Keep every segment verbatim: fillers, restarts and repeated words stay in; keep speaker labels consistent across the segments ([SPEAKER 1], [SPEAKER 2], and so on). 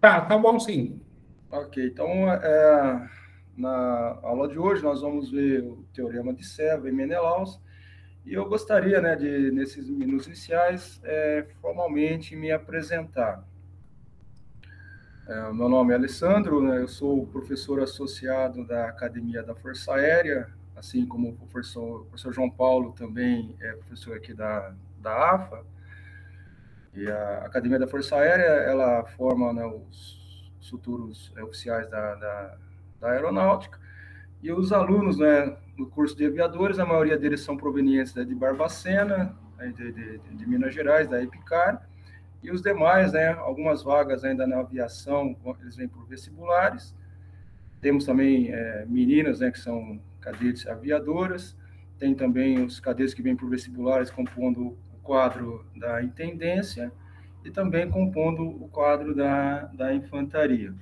[SPEAKER 1] Tá, tá bom sim.
[SPEAKER 2] Ok, então é, na aula de hoje nós vamos ver o Teorema de Serva e Menelaus, e eu gostaria, né, de, nesses minutos iniciais, é, formalmente me apresentar. É, meu nome é Alessandro, né, eu sou professor associado da Academia da Força Aérea, assim como o professor, o professor João Paulo também é professor aqui da, da AFA. E a Academia da Força Aérea, ela forma, né, os, os futuros é, oficiais da, da, da aeronáutica. E os alunos, né, no curso de aviadores, a maioria deles são provenientes, né, de Barbacena, né, de, de, de Minas Gerais, da EPICAR. E os demais, né, algumas vagas ainda na aviação, eles vêm por vestibulares. Temos também é, meninas, né, que são cadetes aviadoras. Tem também os cadetes que vêm por vestibulares compondo o quadro da intendência e também compondo o quadro da, da infantaria.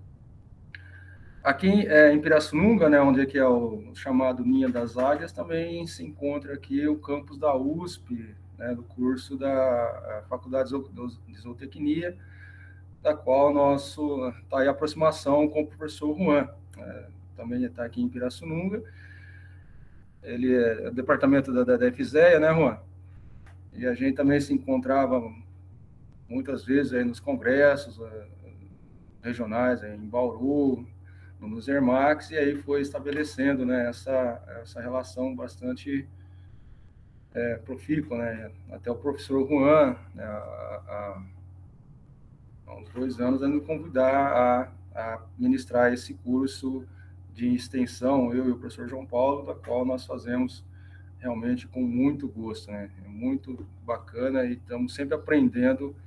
[SPEAKER 2] Aqui é, em Pirassununga, né, onde é que é o chamado Ninha das Águias, também se encontra aqui o campus da U S P, né, do curso da Faculdade de Zootecnia, da qual nosso está aí a aproximação com o professor Juan. É, também está aqui em Pirassununga. Ele é do departamento da, da, da FZEA, né, Juan? E a gente também se encontrava muitas vezes aí nos congressos uh, regionais, aí em Bauru, nos Ermacs, e aí foi estabelecendo, né, essa, essa relação bastante é, profícua, né? Até o professor Juan, né, há, há uns dois anos, a me convidar a, a ministrar esse curso de extensão, eu e o professor João Paulo, da qual nós fazemos realmente com muito gosto, né? É muito bacana e estamos sempre aprendendo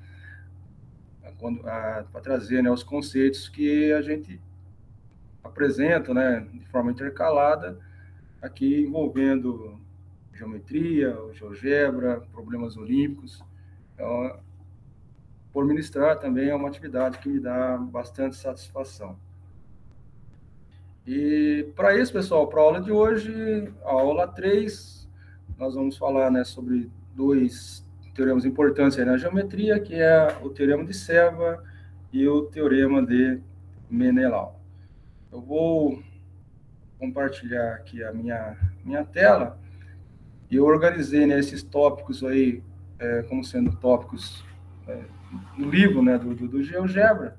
[SPEAKER 2] para trazer, né, os conceitos que a gente apresenta, né, de forma intercalada, aqui envolvendo geometria, GeoGebra, problemas olímpicos. Então, por ministrar também é uma atividade que me dá bastante satisfação. E para isso, pessoal, para a aula de hoje, a aula três, nós vamos falar, né, sobre dois teoremas importantes aí na geometria, que é o teorema de Serva e o teorema de Menelau. Eu vou compartilhar aqui a minha, minha tela e eu organizei, né, esses tópicos aí é, como sendo tópicos é, no livro, né, do, do, do GeoGebra,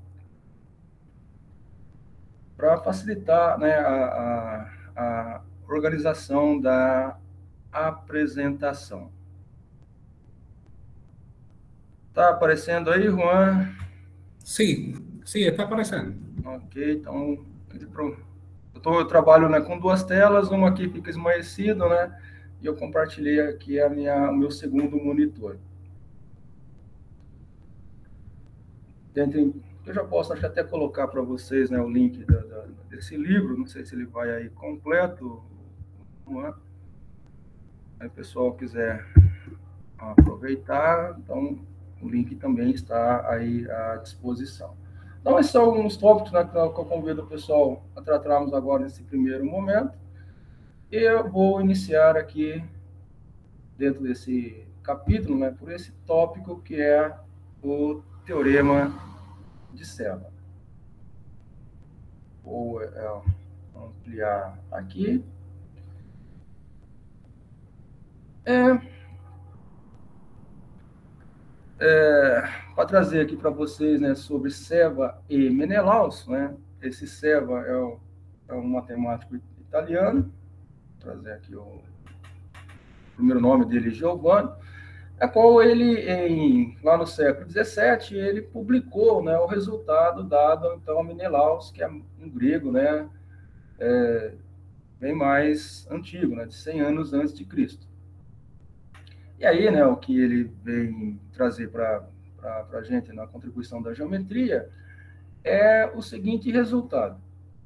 [SPEAKER 2] para facilitar, né, a, a, a organização da apresentação. Tá aparecendo aí, Juan?
[SPEAKER 1] Sí, sí, está aparecendo.
[SPEAKER 2] Ok, então eu, tô, eu trabalho, né, com duas telas, uma aqui fica esmaecida, né? E eu compartilhei aqui a minha, o meu segundo monitor. Dentro, eu já posso acho, até colocar para vocês, né, o link da, da, desse livro, não sei se ele vai aí completo, não é? Aí o pessoal quiser aproveitar, então o link também está aí à disposição. Então, esses são alguns tópicos, né, que eu convido o pessoal a tratarmos agora nesse primeiro momento. E eu vou iniciar aqui, dentro desse capítulo, né, por esse tópico que é o Teorema de Serva. Vou é, ampliar aqui. É, é, para trazer aqui para vocês, né, sobre Serva e Menelaus, né? Esse Serva é, o, é um matemático italiano, vou trazer aqui o, o primeiro nome dele, Giovanni, a qual ele, em, lá no século dezessete, ele publicou, né, o resultado dado então a Menelaus, que é um grego, né, é, bem mais antigo, né, de cem anos antes de Cristo. E aí, né, o que ele vem trazer para a gente na contribuição da geometria é o seguinte resultado.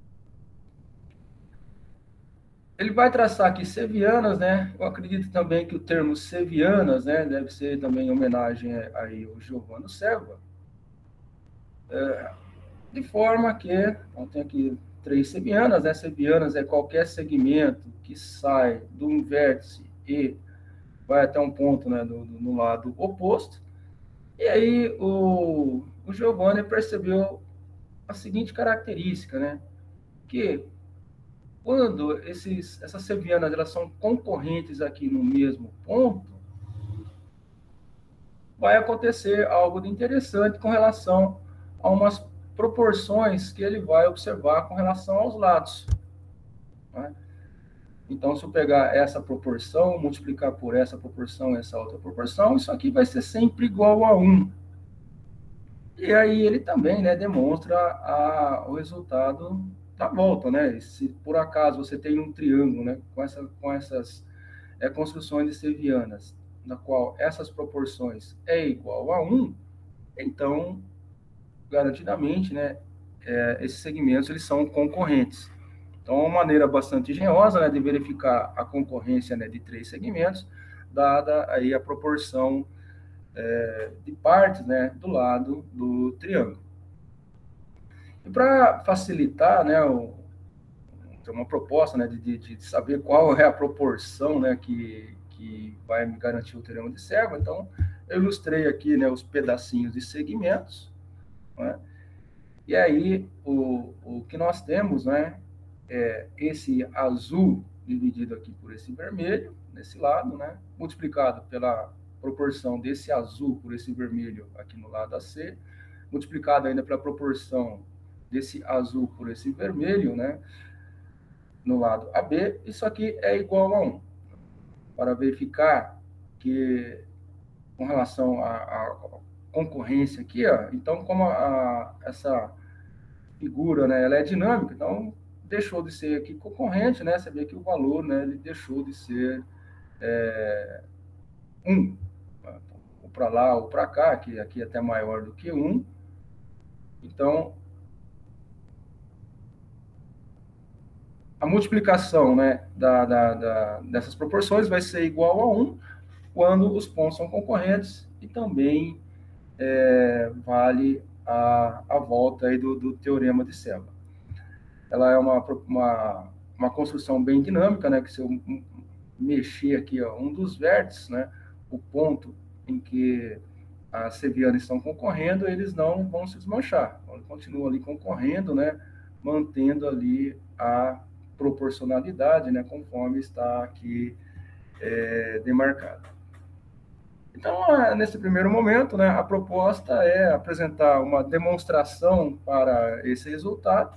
[SPEAKER 2] Ele vai traçar aqui sevianas, né? Eu acredito também que o termo sevianas, né, deve ser também em homenagem aí ao Giovanni Serva, é, de forma que, então tem aqui três sevianas, né? Sevianas é qualquer segmento que sai de um vértice e vai até um ponto, né, do, do, no lado oposto. E aí o, o Giovanni percebeu a seguinte característica, né? Que quando esses, essas sevianas elas são concorrentes aqui no mesmo ponto, vai acontecer algo de interessante com relação a umas proporções que ele vai observar com relação aos lados. Né? Então, se eu pegar essa proporção, multiplicar por essa proporção, essa outra proporção, isso aqui vai ser sempre igual a um. E aí ele também, né, demonstra a, o resultado da volta, né? Se por acaso você tem um triângulo, né, com, essa, com essas é, construções de sevianas, na qual essas proporções é igual a um, então, garantidamente, né, é, esses segmentos eles são concorrentes. Então, é uma maneira bastante engenhosa, né, de verificar a concorrência, né, de três segmentos, dada aí a proporção é, de partes, né, do lado do triângulo. E para facilitar, né, o, tem uma proposta, né, de, de saber qual é a proporção, né, que, que vai me garantir o teorema de Servo. Então, eu ilustrei aqui, né, os pedacinhos de segmentos, né, e aí o, o que nós temos, né, é esse azul dividido aqui por esse vermelho, nesse lado, né, multiplicado pela proporção desse azul por esse vermelho aqui no lado A C, multiplicado ainda pela proporção desse azul por esse vermelho, né, no lado A B, isso aqui é igual a um. Para verificar que, com relação à concorrência aqui, ó, então, como a, a, essa figura, né, ela é dinâmica, então, deixou de ser aqui concorrente, né, você vê que o valor, né, ele deixou de ser é, um. Ou para lá ou para cá, que aqui é até maior do que um. Então, a multiplicação, né, da, da, da, dessas proporções vai ser igual a um quando os pontos são concorrentes e também é, vale a, a volta aí do, do teorema de Servo. Ela é uma, uma, uma construção bem dinâmica, né, que se eu mexer aqui, ó, um dos vértices, né, o ponto em que as sevianas estão concorrendo, eles não vão se desmanchar. Então, ele continua ali concorrendo, né, mantendo ali a proporcionalidade, né, conforme está aqui é, demarcado. Então, nesse primeiro momento, né, a proposta é apresentar uma demonstração para esse resultado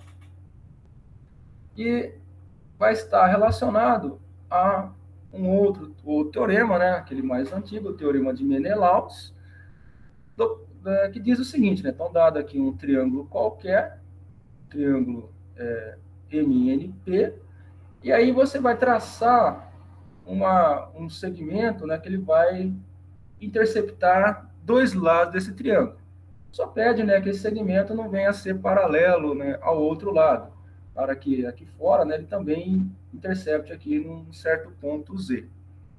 [SPEAKER 2] e vai estar relacionado a um outro o teorema, né, aquele mais antigo, o teorema de Menelaus, do, é, que diz o seguinte, né, então, dado aqui um triângulo qualquer, triângulo é, M N P, e aí você vai traçar uma, um segmento, né, que ele vai interceptar dois lados desse triângulo. Só pede, né, que esse segmento não venha a ser paralelo, né, ao outro lado, para que aqui fora, né, ele também intercepte aqui num certo ponto Z.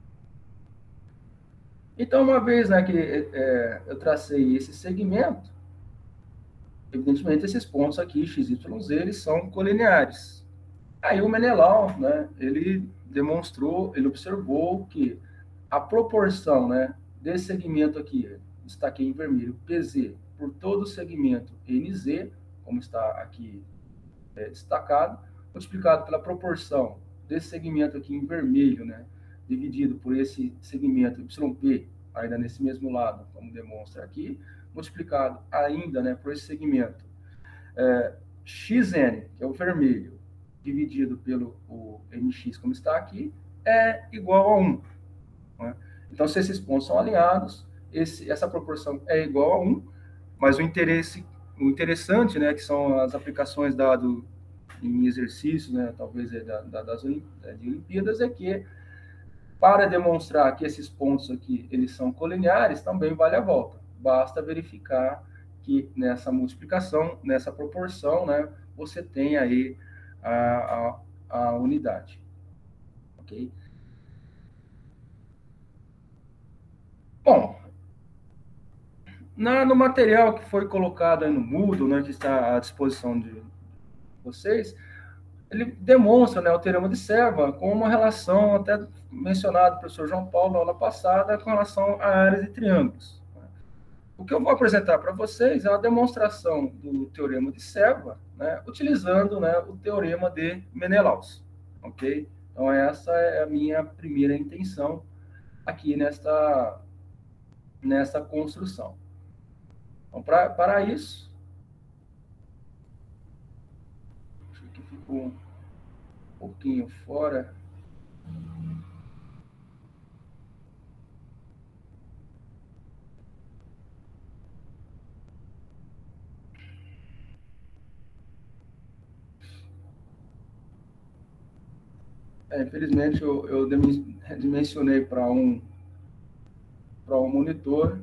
[SPEAKER 2] Então, uma vez, né, que é, eu tracei esse segmento, evidentemente esses pontos aqui, x, y, z, eles são colineares. Aí o Menelau, né, ele demonstrou, ele observou que a proporção, né, desse segmento aqui, destaquei em vermelho, P Z, por todo o segmento N Z, como está aqui é, destacado, multiplicado pela proporção desse segmento aqui em vermelho, né, dividido por esse segmento Y P, ainda nesse mesmo lado, como demonstra aqui, multiplicado ainda, né, por esse segmento é, X N, que é o vermelho, dividido pelo o M X, como está aqui, é igual a um. Né? Então, se esses pontos são alinhados, esse, essa proporção é igual a um, mas o, interesse, o interessante, né, que são as aplicações dadas em exercícios, né, talvez é da, da, das de Olimpíadas, é que, para demonstrar que esses pontos aqui eles são colineares, também vale a volta. Basta verificar que nessa multiplicação, nessa proporção, né, você tem aí a, a, a unidade. Ok? Bom, na, no material que foi colocado aí no Moodle, né, que está à disposição de vocês, ele demonstra, né, o teorema de Servo com uma relação, até mencionado pelo professor João Paulo na aula passada, com relação a áreas de triângulos. o que eu vou apresentar para vocês é a demonstração do teorema de Serva, né, utilizando, né, o teorema de Menelaus, ok? Então, essa é a minha primeira intenção aqui nesta, nessa construção. Então, pra, para isso, acho que ficou um pouquinho fora. É, infelizmente, eu, eu dimensionei para um, para um monitor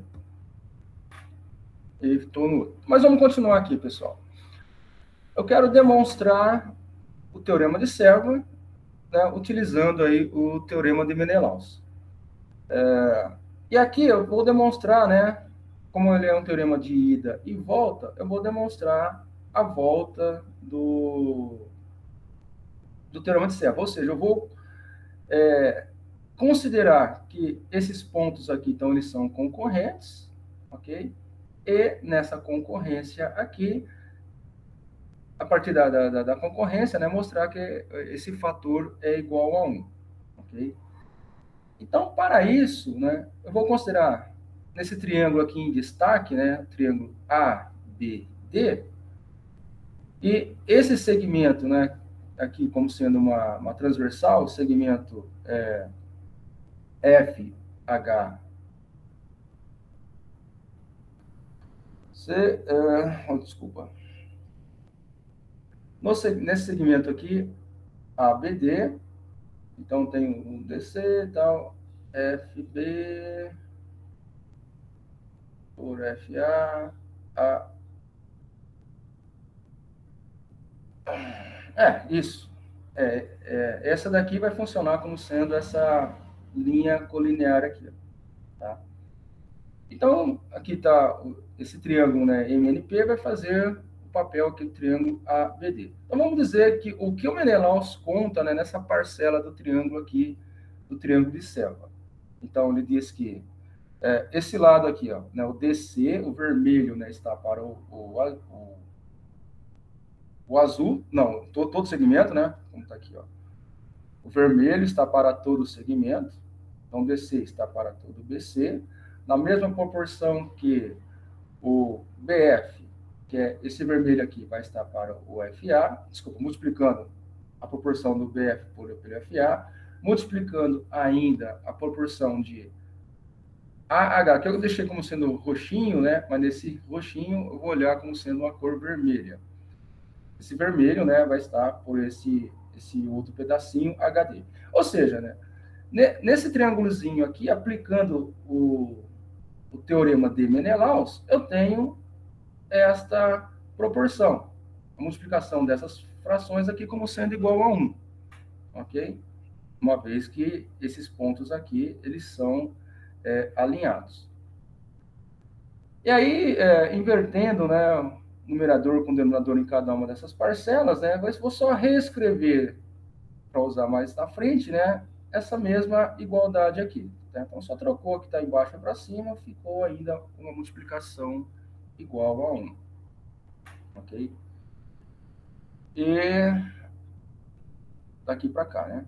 [SPEAKER 2] e estou no outro. Mas vamos continuar aqui, pessoal. Eu quero demonstrar o teorema de Serva, né, utilizando aí o teorema de Menelaus. É, e aqui eu vou demonstrar, né, como ele é um teorema de ida e volta, eu vou demonstrar a volta do, do teorema de Serva. Ou seja, eu vou é, considerar que esses pontos aqui, então, eles são concorrentes, ok? E nessa concorrência aqui, a partir da, da, da concorrência, né, mostrar que esse fator é igual a um, ok? Então, para isso, né, eu vou considerar nesse triângulo aqui em destaque, né, triângulo A, B, D, e esse segmento, né, aqui como sendo uma, uma transversal, o segmento é, F, H, C, é, oh, desculpa. No, nesse segmento aqui, A, B, D, então tem o D C e tal, F, B, por F, A, A. É, isso. É, é, essa daqui vai funcionar como sendo essa linha colinear aqui, tá? Então, aqui está esse triângulo, né, M N P, vai fazer o papel aqui do triângulo A B D. Então, vamos dizer que o que o Menelaus conta, né, nessa parcela do triângulo aqui, do triângulo de Serva. Então, ele diz que é, esse lado aqui, ó, né, o D C, o vermelho, né, está para o, o, o, o azul, não, todo, todo segmento, né, como está aqui, ó. O vermelho está para todo o segmento, então D C está para todo o B C, na mesma proporção que o B F, que é esse vermelho aqui, vai estar para o F A, desculpa, multiplicando a proporção do B F por, pelo F A, multiplicando ainda a proporção de A H, que eu deixei como sendo roxinho, né? Mas nesse roxinho eu vou olhar como sendo uma cor vermelha. Esse vermelho, né, vai estar por esse, esse outro pedacinho H D. Ou seja, né, nesse triângulozinho aqui, aplicando o o teorema de Menelaus, eu tenho esta proporção, a multiplicação dessas frações aqui como sendo igual a um, ok? Uma vez que esses pontos aqui, eles são é, alinhados. E aí, é, invertendo, né, numerador com denominador em cada uma dessas parcelas, né, eu vou só reescrever, para usar mais na frente, né, essa mesma igualdade aqui. Então, só trocou que está embaixo para cima, ficou ainda uma multiplicação igual a um. Ok? E daqui para cá, né?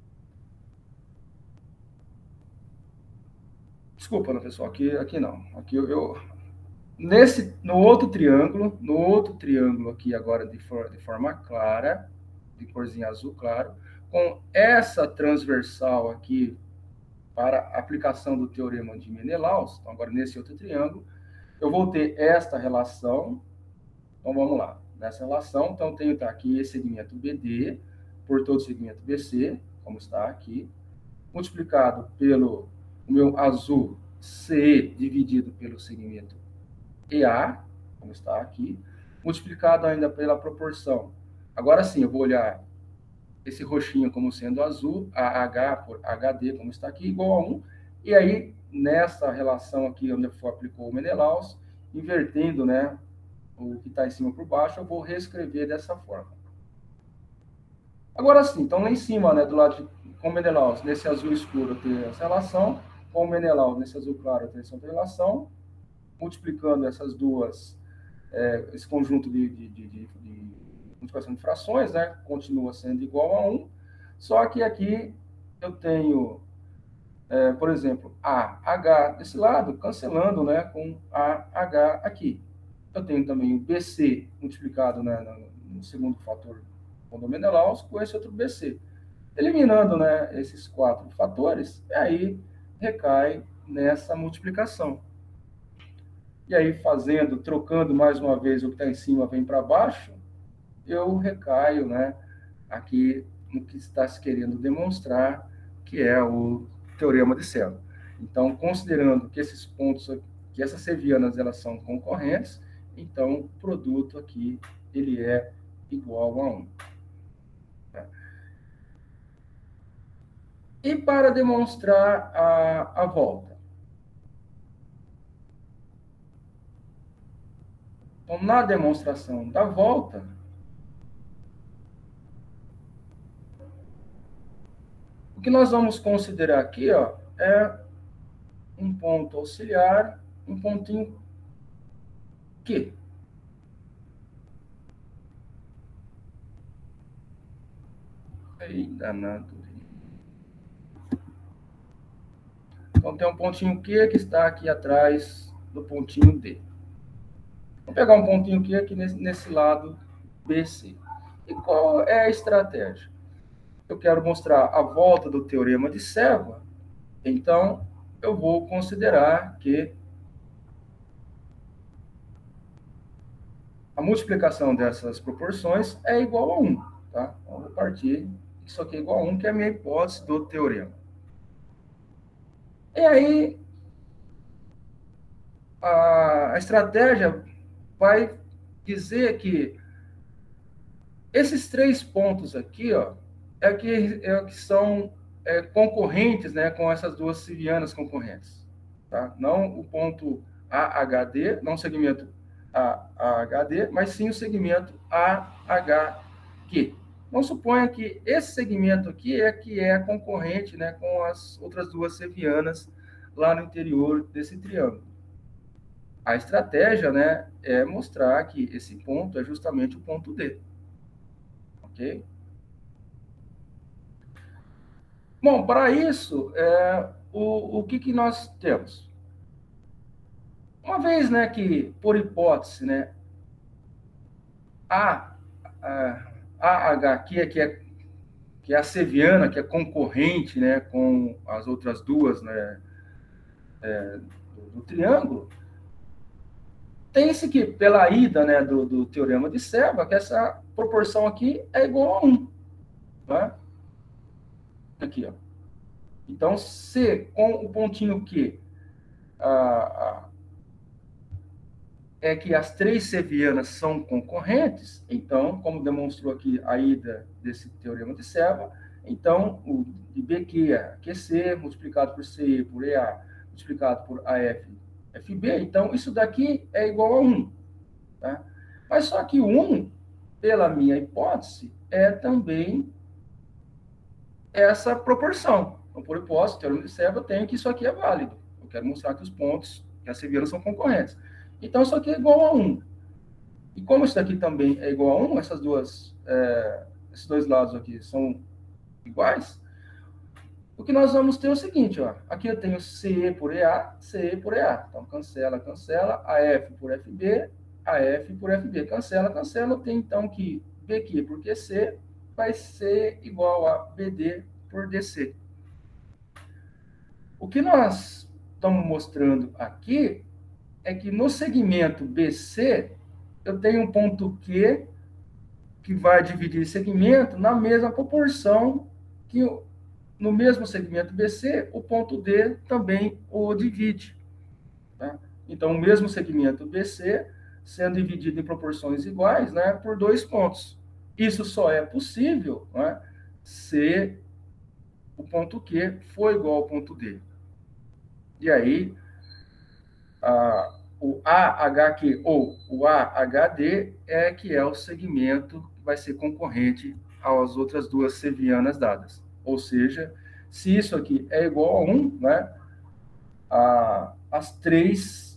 [SPEAKER 2] Desculpa, né, pessoal, aqui, aqui não. Aqui eu, eu... Nesse, no outro triângulo, no outro triângulo aqui agora de, for, de forma clara, de corzinha azul claro, com essa transversal aqui, para a aplicação do teorema de Menelaus, então agora nesse outro triângulo, eu vou ter esta relação, então vamos lá, nessa relação, então tenho tá, aqui esse segmento B D, por todo o segmento B C, como está aqui, multiplicado pelo o meu azul C dividido pelo segmento E A, como está aqui, multiplicado ainda pela proporção. Agora sim, eu vou olhar esse roxinho como sendo azul, a H por H D, como está aqui, igual a um. E aí, nessa relação aqui, onde for aplicou o Menelaus, invertendo, né, o que está em cima por baixo, eu vou reescrever dessa forma. Agora sim, então lá em cima, né, do lado de, com o Menelaus, nesse azul escuro eu tenho essa relação, com o Menelaus, nesse azul claro eu tenho essa outra relação, multiplicando essas duas, é, esse conjunto de, de, de, de, de multiplicação de frações, né, continua sendo igual a um, só que aqui eu tenho, é, por exemplo, A H desse lado, cancelando, né, com A H aqui. Eu tenho também o B C multiplicado, né, no segundo fator condominial com esse outro B C. Eliminando, né, esses quatro fatores, aí recai nessa multiplicação. E aí, fazendo, trocando mais uma vez o que está em cima vem para baixo, eu recaio, né, aqui no que está se querendo demonstrar, que é o teorema de Selva. Então, considerando que esses pontos, que essas sevianas, elas são concorrentes, então o produto aqui, ele é igual a um. Tá? E para demonstrar a, a volta? Então, na demonstração da volta, o que nós vamos considerar aqui, ó, é um ponto auxiliar, um pontinho Q. Aí, danado. Então, tem um pontinho Q que está aqui atrás do pontinho D. Vou pegar um pontinho Q aqui nesse, nesse lado B C. E qual é a estratégia? Eu quero mostrar a volta do teorema de Selva, então eu vou considerar que a multiplicação dessas proporções é igual a um. Tá? Então, eu vou partir isso aqui é igual a um, que é a minha hipótese do teorema. E aí, a, a estratégia vai dizer que esses três pontos aqui, ó, é que, é que são é, concorrentes, né, com essas duas sevianas concorrentes. Tá? Não o ponto A H D, não o segmento A H D, mas sim o segmento A H Q. Não suponha que esse segmento aqui é que é concorrente, né, com as outras duas sevianas lá no interior desse triângulo. A estratégia, né, é mostrar que esse ponto é justamente o ponto D. Ok? Bom, para isso, é, o, o que, que nós temos? Uma vez, né, que, por hipótese, né, a, a, a H aqui, que é, que é a seviana, que é concorrente, né, com as outras duas, né, é, do, do triângulo, tem-se que, pela ida, né, do, do teorema de Selva, que essa proporção aqui é igual a um. Tá? Aqui, ó. Então, se com o pontinho Q a, a, é que as três sevianas são concorrentes, então, como demonstrou aqui a ida desse teorema de Selva, então, o de B Q é Q C, multiplicado por C E por E A, multiplicado por A F, F B, então, isso daqui é igual a um. Tá? Mas só que um, pela minha hipótese, é também essa proporção. Então, por hipótese, o teorema de Selva, eu tenho que isso aqui é válido. Eu quero mostrar que os pontos que as sevianas são concorrentes. Então, isso aqui é igual a um. E como isso daqui também é igual a um, essas duas, é, esses dois lados aqui são iguais, o que nós vamos ter é o seguinte, ó. Aqui eu tenho C E por E A, C E por E A. Então, cancela, cancela. A F por F B, A F por F B. Cancela, cancela. Eu tenho, então, que B Q por Q C vai ser igual a B D por D C. O que nós estamos mostrando aqui é que no segmento B C, eu tenho um ponto Q que vai dividir segmento na mesma proporção que no mesmo segmento B C, o ponto D também o divide. Tá? Então, o mesmo segmento B C sendo dividido em proporções iguais, né, por dois pontos. Isso só é possível, né, se o ponto Q for igual ao ponto D. E aí, a, o A H Q ou o A H D é que é o segmento que vai ser concorrente às outras duas sevianas dadas. Ou seja, se isso aqui é igual a um, né, a, as três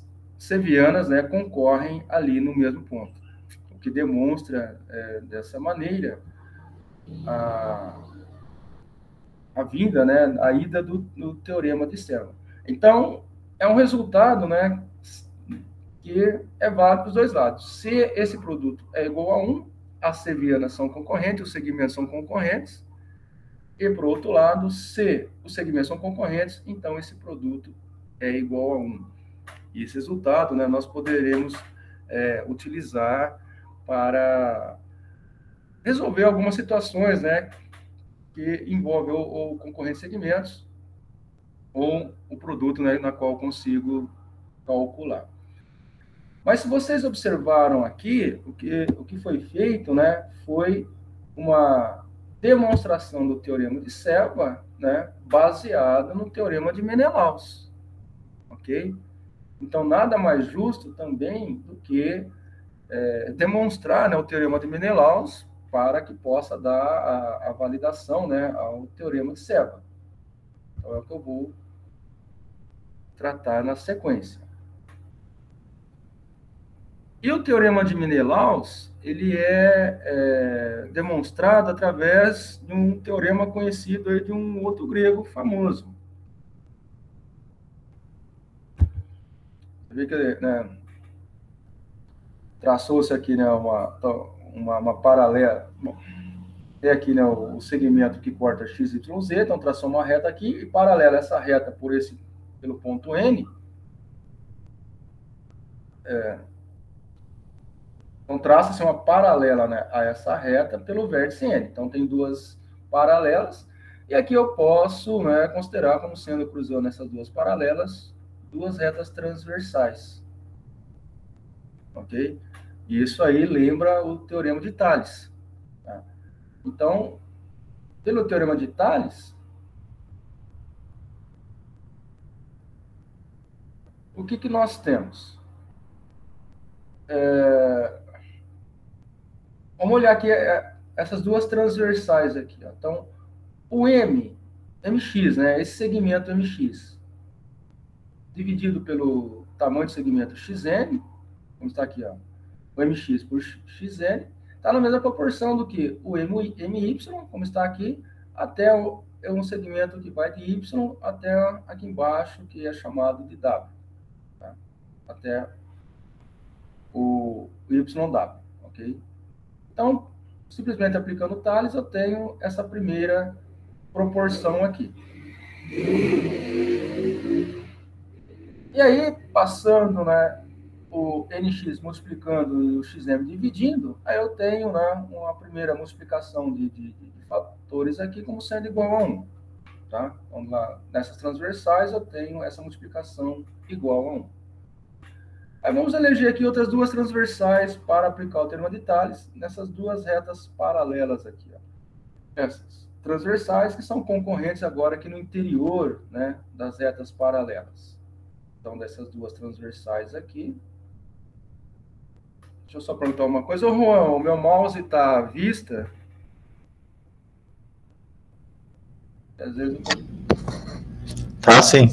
[SPEAKER 2] sevianas, né, concorrem ali no mesmo ponto, o que demonstra, é, dessa maneira, a, a vinda, né, a ida do, do teorema de Selva. Então, é um resultado, né, que é válido para os dois lados. Se esse produto é igual a um, as sevianas são concorrentes, os segmentos são concorrentes, e, por outro lado, se os segmentos são concorrentes, então esse produto é igual a um. E esse resultado, né, nós poderemos é, utilizar para resolver algumas situações, né, que envolvem ou, ou concorrentes segmentos ou o produto, né, na qual eu consigo calcular. Mas se vocês observaram aqui, o que, o que foi feito, né, foi uma demonstração do teorema de Selva, né, baseada no teorema de Menelaus, ok? Então, nada mais justo também do que é, demonstrar, né, o teorema de Menelaus para que possa dar a, a validação, né, ao teorema de Selva. Então, é o que eu vou tratar na sequência. E o teorema de Menelaus, ele é, é demonstrado através de um teorema conhecido aí de um outro grego famoso. Você vê que, né, traçou-se aqui, né, uma, uma, uma paralela. Bom, tem aqui, né, o, o segmento que corta x, y, z, então traçou uma reta aqui, e paralela essa reta por esse, pelo ponto N, é, então traça-se uma paralela, né, a essa reta pelo vértice N. Então tem duas paralelas, e aqui eu posso, né, considerar como sendo, cruzando essas duas paralelas, duas retas transversais. Ok? E isso aí lembra o teorema de Tales. Tá? Então, pelo teorema de Tales, o que, que nós temos? É... Vamos olhar aqui essas duas transversais aqui. Ó. Então, o M, mx, né, esse segmento mx, dividido pelo tamanho do segmento xn, como está aqui, ó, o mx por xn, está na mesma proporção do que o my, como está aqui, até o, é um segmento que vai de y até aqui embaixo, que é chamado de w, tá? Até o, o yw, ok? Então, simplesmente aplicando Tales, eu tenho essa primeira proporção aqui. E aí, passando, né, o nx multiplicando e o xm dividindo, aí eu tenho, né, uma primeira multiplicação de, de, de fatores aqui como sendo igual a um. Tá? Então, lá, nessas transversais, eu tenho essa multiplicação igual a um. Aí vamos eleger aqui outras duas transversais para aplicar o teorema de Tales nessas duas retas paralelas aqui. Ó. Essas transversais que são concorrentes agora aqui no interior, né, das retas paralelas. Então, dessas duas transversais aqui. Deixa eu só perguntar uma coisa. Ô, Juan, o meu mouse está à vista? Às vezes...
[SPEAKER 3] Tá, sim.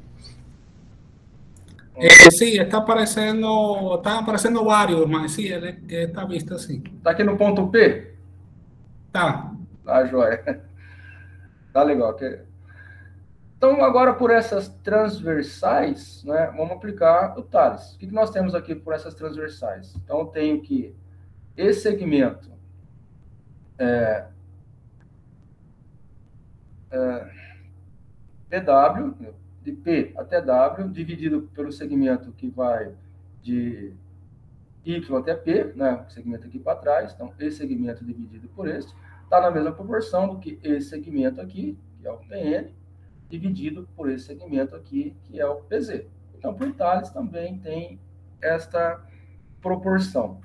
[SPEAKER 1] Eh, sí, está aparecendo, está aparecendo vários, mas sim, ele está visto assim.
[SPEAKER 2] Está aqui no ponto P?
[SPEAKER 1] Tá.
[SPEAKER 2] Tá, joia. Tá legal. Então, agora por essas transversais, né, vamos aplicar o Tales. O que nós temos aqui por essas transversais? Então, eu tenho que esse segmento é, é, P W, de P até W, dividido pelo segmento que vai de Y até P, né, o segmento aqui para trás. Então, esse segmento dividido por este, está na mesma proporção do que esse segmento aqui, que é o P N, dividido por esse segmento aqui, que é o P Z. Então, por Tales também tem esta proporção.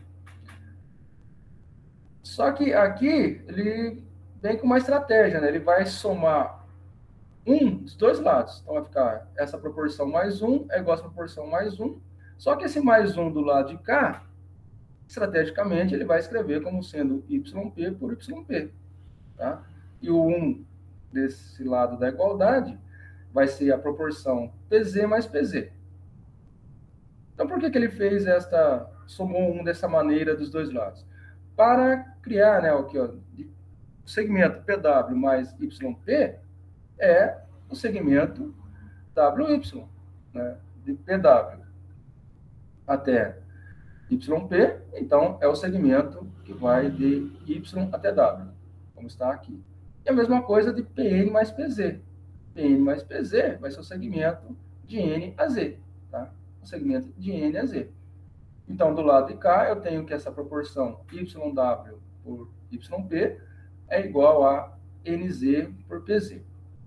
[SPEAKER 2] Só que aqui, ele vem com uma estratégia, né? Ele vai somar um dos dois lados. Então, vai ficar essa proporção mais um é igual a essa proporção mais um. Só que esse mais um do lado de cá, estrategicamente, ele vai escrever como sendo yp por yp. Tá? E o um desse lado da igualdade vai ser a proporção P Z mais P Z. Então, por que que ele fez esta, somou um dessa maneira dos dois lados? Para criar, né, aqui, ó, o segmento P W mais Y P é o segmento W Y, né, de P W até Y P, então é o segmento que vai de Y até W, como está aqui. E a mesma coisa de P N mais P Z. P N mais P Z vai ser o segmento de N a Z, tá? O segmento de N a Z. Então, do lado de cá, eu tenho que essa proporção Y W por Y P é igual a N Z por P Z.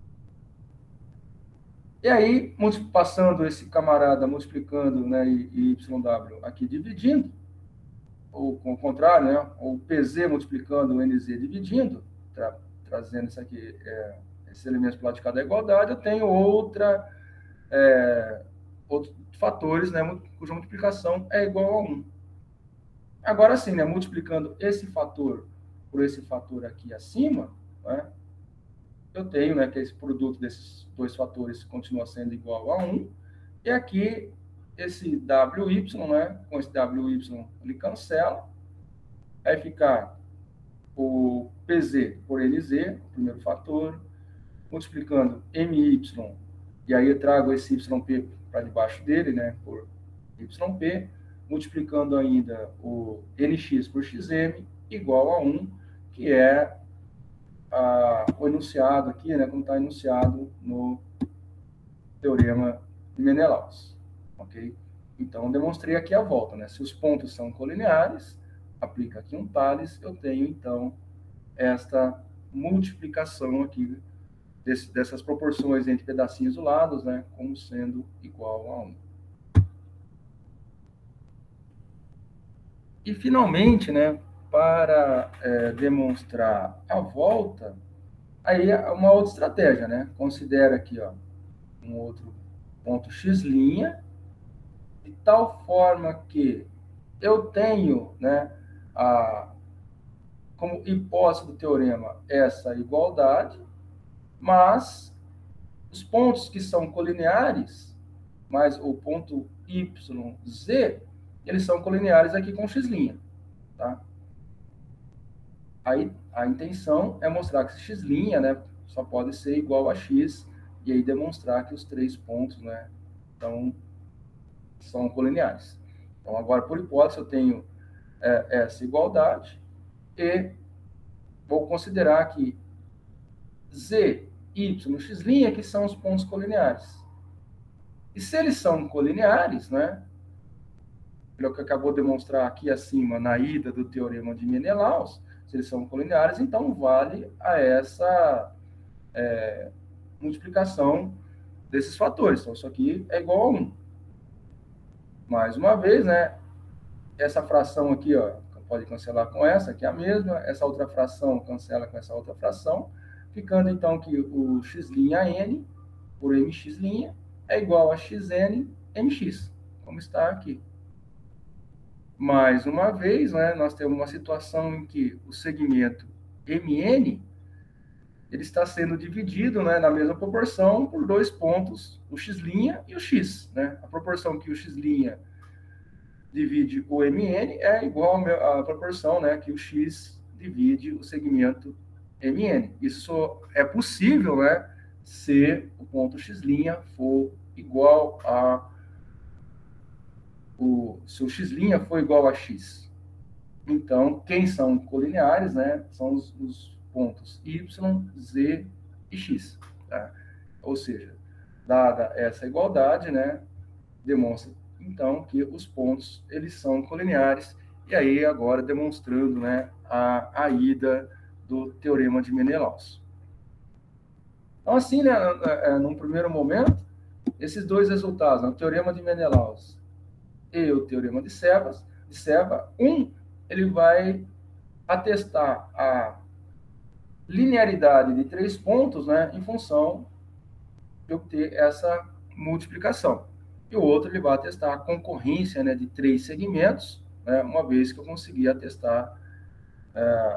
[SPEAKER 2] E aí, passando esse camarada, multiplicando, né, e Y W aqui dividindo, ou com o contrário, né, ou P Z multiplicando o N Z dividindo, tra trazendo isso aqui, é, esses elementos para o lado de cada igualdade, eu tenho outra, é, outros fatores, né, cuja multiplicação é igual a um. Agora sim, né, multiplicando esse fator por esse fator aqui acima, né, eu tenho, né, que esse produto desses dois fatores continua sendo igual a um, e aqui esse W Y, né, com esse W Y ele cancela, vai ficar o P Z por N Z, o primeiro fator, multiplicando M Y, e aí eu trago esse Y P para debaixo dele, né, por Y P, multiplicando ainda o N X por X M, igual a um, que é a, o enunciado aqui, né, como está enunciado no teorema de Menelaus, ok? Então, demonstrei aqui a volta, né? Se os pontos são colineares, aplica aqui um Tales, eu tenho, então, esta multiplicação aqui desse, dessas proporções entre pedacinhos isolados, né, como sendo igual a um. E, finalmente, né, para é, demonstrar a volta, aí é uma outra estratégia, né? Considera aqui, ó, um outro ponto X', de tal forma que eu tenho, né, a, como hipótese do teorema essa igualdade, mas os pontos que são colineares, mais o ponto Y, Z, eles são colineares aqui com X', tá? Aí a intenção é mostrar que X', né, só pode ser igual a X, e aí demonstrar que os três pontos, né, então, são colineares. Então, agora, por hipótese, eu tenho é, essa igualdade e vou considerar que Z, Y, X' que são os pontos colineares. E se eles são colineares, né, pelo que acabou de demonstrar aqui acima na ida do teorema de Menelaus, se eles são colineares, então vale a essa é, multiplicação desses fatores. Então, isso aqui é igual a um. Mais uma vez, né, essa fração aqui, ó, pode cancelar com essa, que é a mesma, essa outra fração cancela com essa outra fração, ficando então que o X'N por Mx' é igual a Xn Mx, como está aqui. Mais uma vez, né, nós temos uma situação em que o segmento Mn ele está sendo dividido, né, na mesma proporção por dois pontos, o X' e o X. Né? A proporção que o X' divide o Mn é igual à proporção, né, que o X divide o segmento Mn. Isso é possível, né, se o ponto X' for igual a O, se o X' for igual a X. Então, quem são colineares, né, são os, os pontos Y, Z e X. Tá? Ou seja, dada essa igualdade, né, demonstra, então, que os pontos, eles são colineares, e aí, agora, demonstrando, né, a, a ida do teorema de Menelaus. Então, assim, né, num primeiro momento, esses dois resultados, né, o teorema de Menelaus e o teorema de Sebas, de Seba, um, ele vai atestar a linearidade de três pontos, né, em função de obter essa multiplicação. E o outro, ele vai atestar a concorrência, né, de três segmentos, né, uma vez que eu consegui atestar é,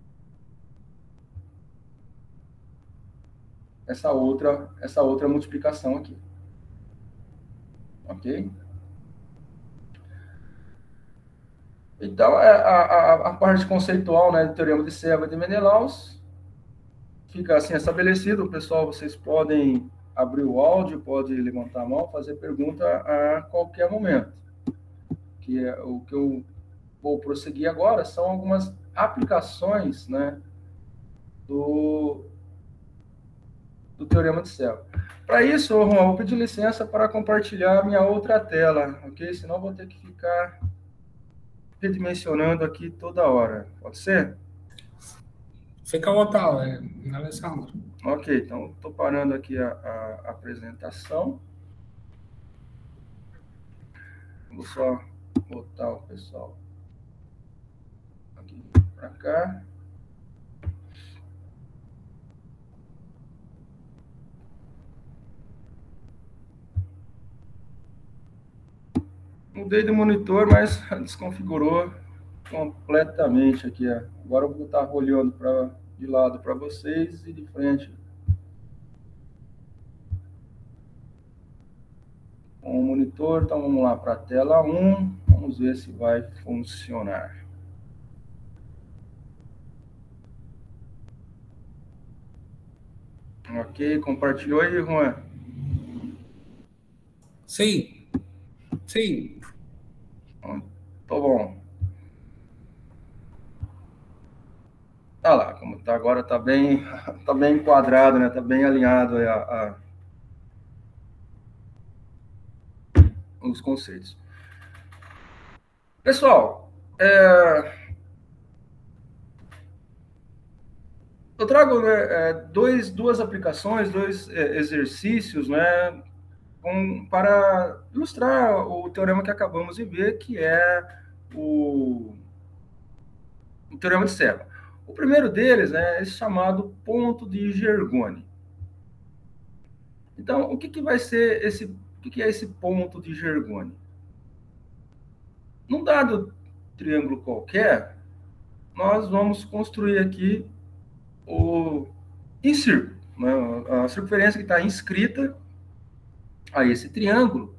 [SPEAKER 2] essa outra, essa outra multiplicação aqui. Ok? Então, a, a, a parte conceitual, né, do Teorema de Serva e de Menelaus fica assim estabelecido. Pessoal, vocês podem abrir o áudio, pode levantar a mão, fazer pergunta a qualquer momento. Que é, o que eu vou prosseguir agora são algumas aplicações, né, do, do Teorema de Serva. Para isso, Juan, eu vou pedir licença para compartilhar minha outra tela, ok? Senão eu vou ter que ficar redimensionando aqui toda hora. Pode ser?
[SPEAKER 1] Fica à vontade, Alessandro.
[SPEAKER 2] Ok, então estou parando aqui a, a, a apresentação. Vou só botar o pessoal aqui para cá. Mudei de monitor, mas desconfigurou completamente aqui. Ó. Agora eu vou estar olhando pra, de lado para vocês e de frente com o monitor. Então vamos lá para a tela um. Vamos ver se vai funcionar. Ok, compartilhou aí, Juan?
[SPEAKER 1] Sim, sim.
[SPEAKER 2] Tá bom. Tá lá, como tá agora, tá bem, tá bem enquadrado, né? Tá bem alinhado a, a, os conceitos. Pessoal, é, eu trago, né, dois, duas aplicações, dois é, exercícios, né, com, para ilustrar o teorema que acabamos de ver, que é o, o Teorema de Serva. O primeiro deles, né, é chamado ponto de Gergoni. Então, o que, que vai ser esse, o que, que é esse ponto de Gergoni? Num dado triângulo qualquer, nós vamos construir aqui o em círculo, né, a circunferência que está inscrita a esse triângulo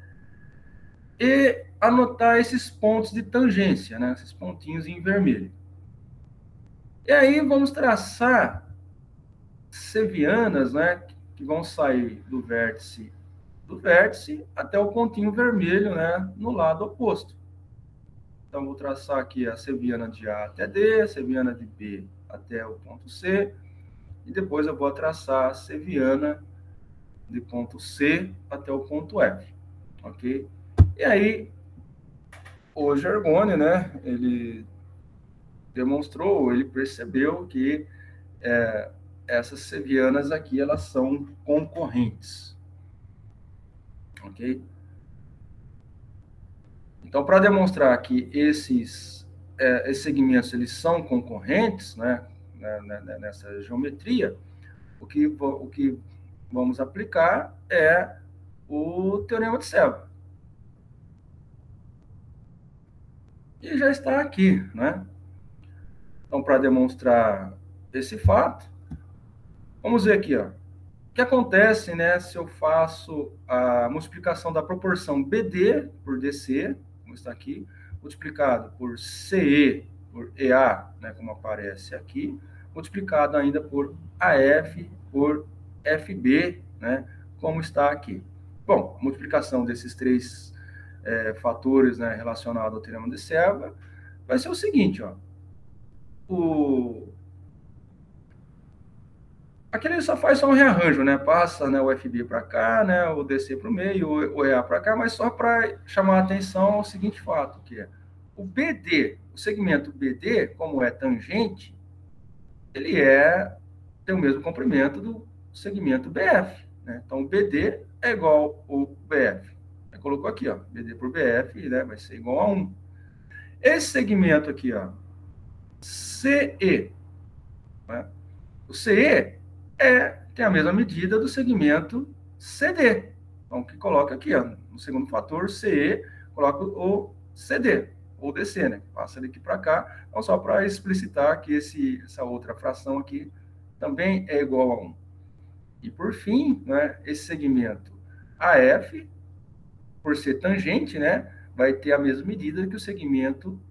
[SPEAKER 2] e anotar esses pontos de tangência, né, esses pontinhos em vermelho. E aí vamos traçar sevianas, né, que vão sair do vértice do vértice até o pontinho vermelho, né, no lado oposto. Então vou traçar aqui a seviana de A até D, a seviana de B até o ponto C, e depois eu vou traçar a seviana de ponto C até o ponto F, ok? E aí o Gergoni, né, ele demonstrou, ele percebeu que é, essas sevianas aqui, elas são concorrentes. Ok? Então, para demonstrar que esses, é, esses segmentos, eles são concorrentes, né, né, nessa geometria, o que, o que vamos aplicar é o Teorema de Serva. E já está aqui, né? Então, para demonstrar esse fato, vamos ver aqui, ó. O que acontece, né, se eu faço a multiplicação da proporção B D por D C, como está aqui, multiplicado por C E por E A, né, como aparece aqui, multiplicado ainda por A F por F B, né, como está aqui. Bom, a multiplicação desses três é, fatores, né, relacionados ao Teorema de Serva vai ser o seguinte, ó. O... Aqui ele só faz só um rearranjo, né? Passa, né, o F B para cá, né, o D C para o meio, o E A para cá, mas só para chamar a atenção ao seguinte fato, que é o B D, o segmento B D, como é tangente, ele é, tem o mesmo comprimento do segmento B F, né? Então, o B D é igual ao B F. Eu colocou aqui, ó, B D por B F, né, vai ser igual a um. Esse segmento aqui, ó, C E, né? O C E é, tem a mesma medida do segmento C D. Então, que coloca aqui, ó, no segundo fator, C E, coloca o C D, ou D C, né? Passa daqui para cá. Então, só para explicitar que esse, essa outra fração aqui também é igual a um. E, por fim, né, esse segmento A F, por ser tangente, né, vai ter a mesma medida que o segmento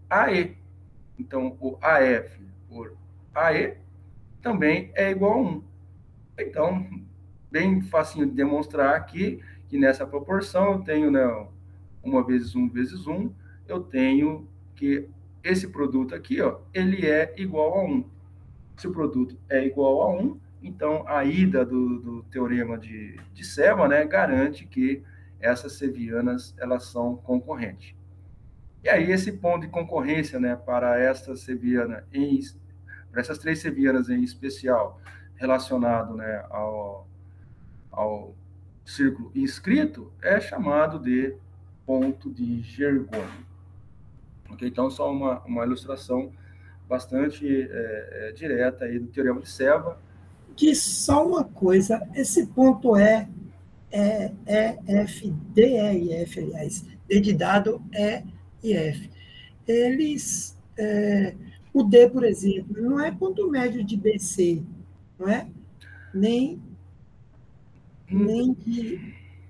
[SPEAKER 2] A E. Então, o A F por A E também é igual a um. Então, bem facinho de demonstrar aqui que nessa proporção eu tenho, né, uma vezes um vezes um, eu tenho que esse produto aqui, ó, ele é igual a um. Se o produto é igual a um, então a ida do, do teorema de, de Seva, né, garante que essas sevianas elas são concorrentes. E aí esse ponto de concorrência, né, para esta seviana em para essas três sevianas em especial, relacionado, né, ao, ao círculo inscrito, é chamado de ponto de Gergonne. Okay? Então, só uma, uma ilustração bastante é, é, direta aí do teorema de Seva.
[SPEAKER 4] Diz só uma coisa, esse ponto é, é, é F, D, E e F, aliás, D de dado, E e F. Eles, é, o D, por exemplo, não é ponto médio de B C, não é? Nem, nem de...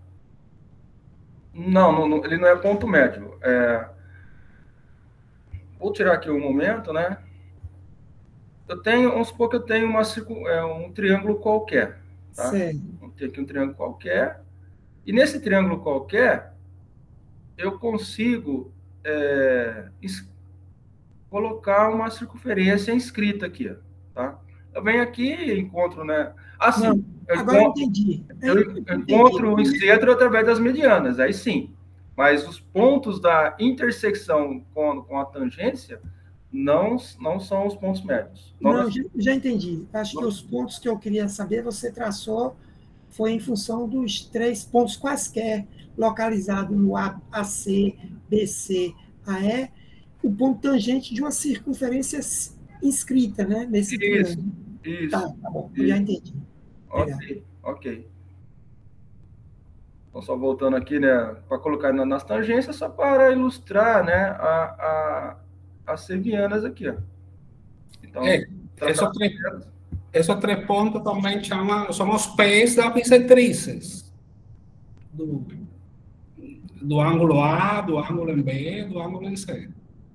[SPEAKER 2] Não, não, não, ele não é ponto médio. É... Vou tirar aqui um momento, né? Eu tenho, vamos supor que eu tenho uma, é, um triângulo qualquer, tá?
[SPEAKER 4] Certo.
[SPEAKER 2] Vamos ter aqui um triângulo qualquer. E nesse triângulo qualquer, eu consigo é, colocar uma circunferência inscrita aqui, tá? Eu venho aqui e encontro, né? Assim,
[SPEAKER 4] não,
[SPEAKER 2] eu
[SPEAKER 4] agora
[SPEAKER 2] encontro,
[SPEAKER 4] eu entendi.
[SPEAKER 2] Eu, eu encontro o centro através das medianas, aí sim. Mas os pontos da intersecção com, com a tangência não, não são os pontos médios.
[SPEAKER 4] Não, não já, já entendi. Acho não. que os pontos que eu queria saber, você traçou, foi em função dos três pontos quaisquer localizados no A, AC, B C, A E, o ponto tangente de uma circunferência inscrita, né? Nesse
[SPEAKER 2] isso,
[SPEAKER 4] triângulo.
[SPEAKER 2] Isso.
[SPEAKER 4] Tá, tá bom, isso. Já entendi.
[SPEAKER 2] Ok, ok. Então, só voltando aqui, né, para colocar nas tangências, só para ilustrar, né, a, a, as sevianas aqui, ó.
[SPEAKER 1] Então, é, esses três, esses três pontos também chamam, são os pés das bissetrizes. Do, do ângulo A, do ângulo em B, do ângulo em C.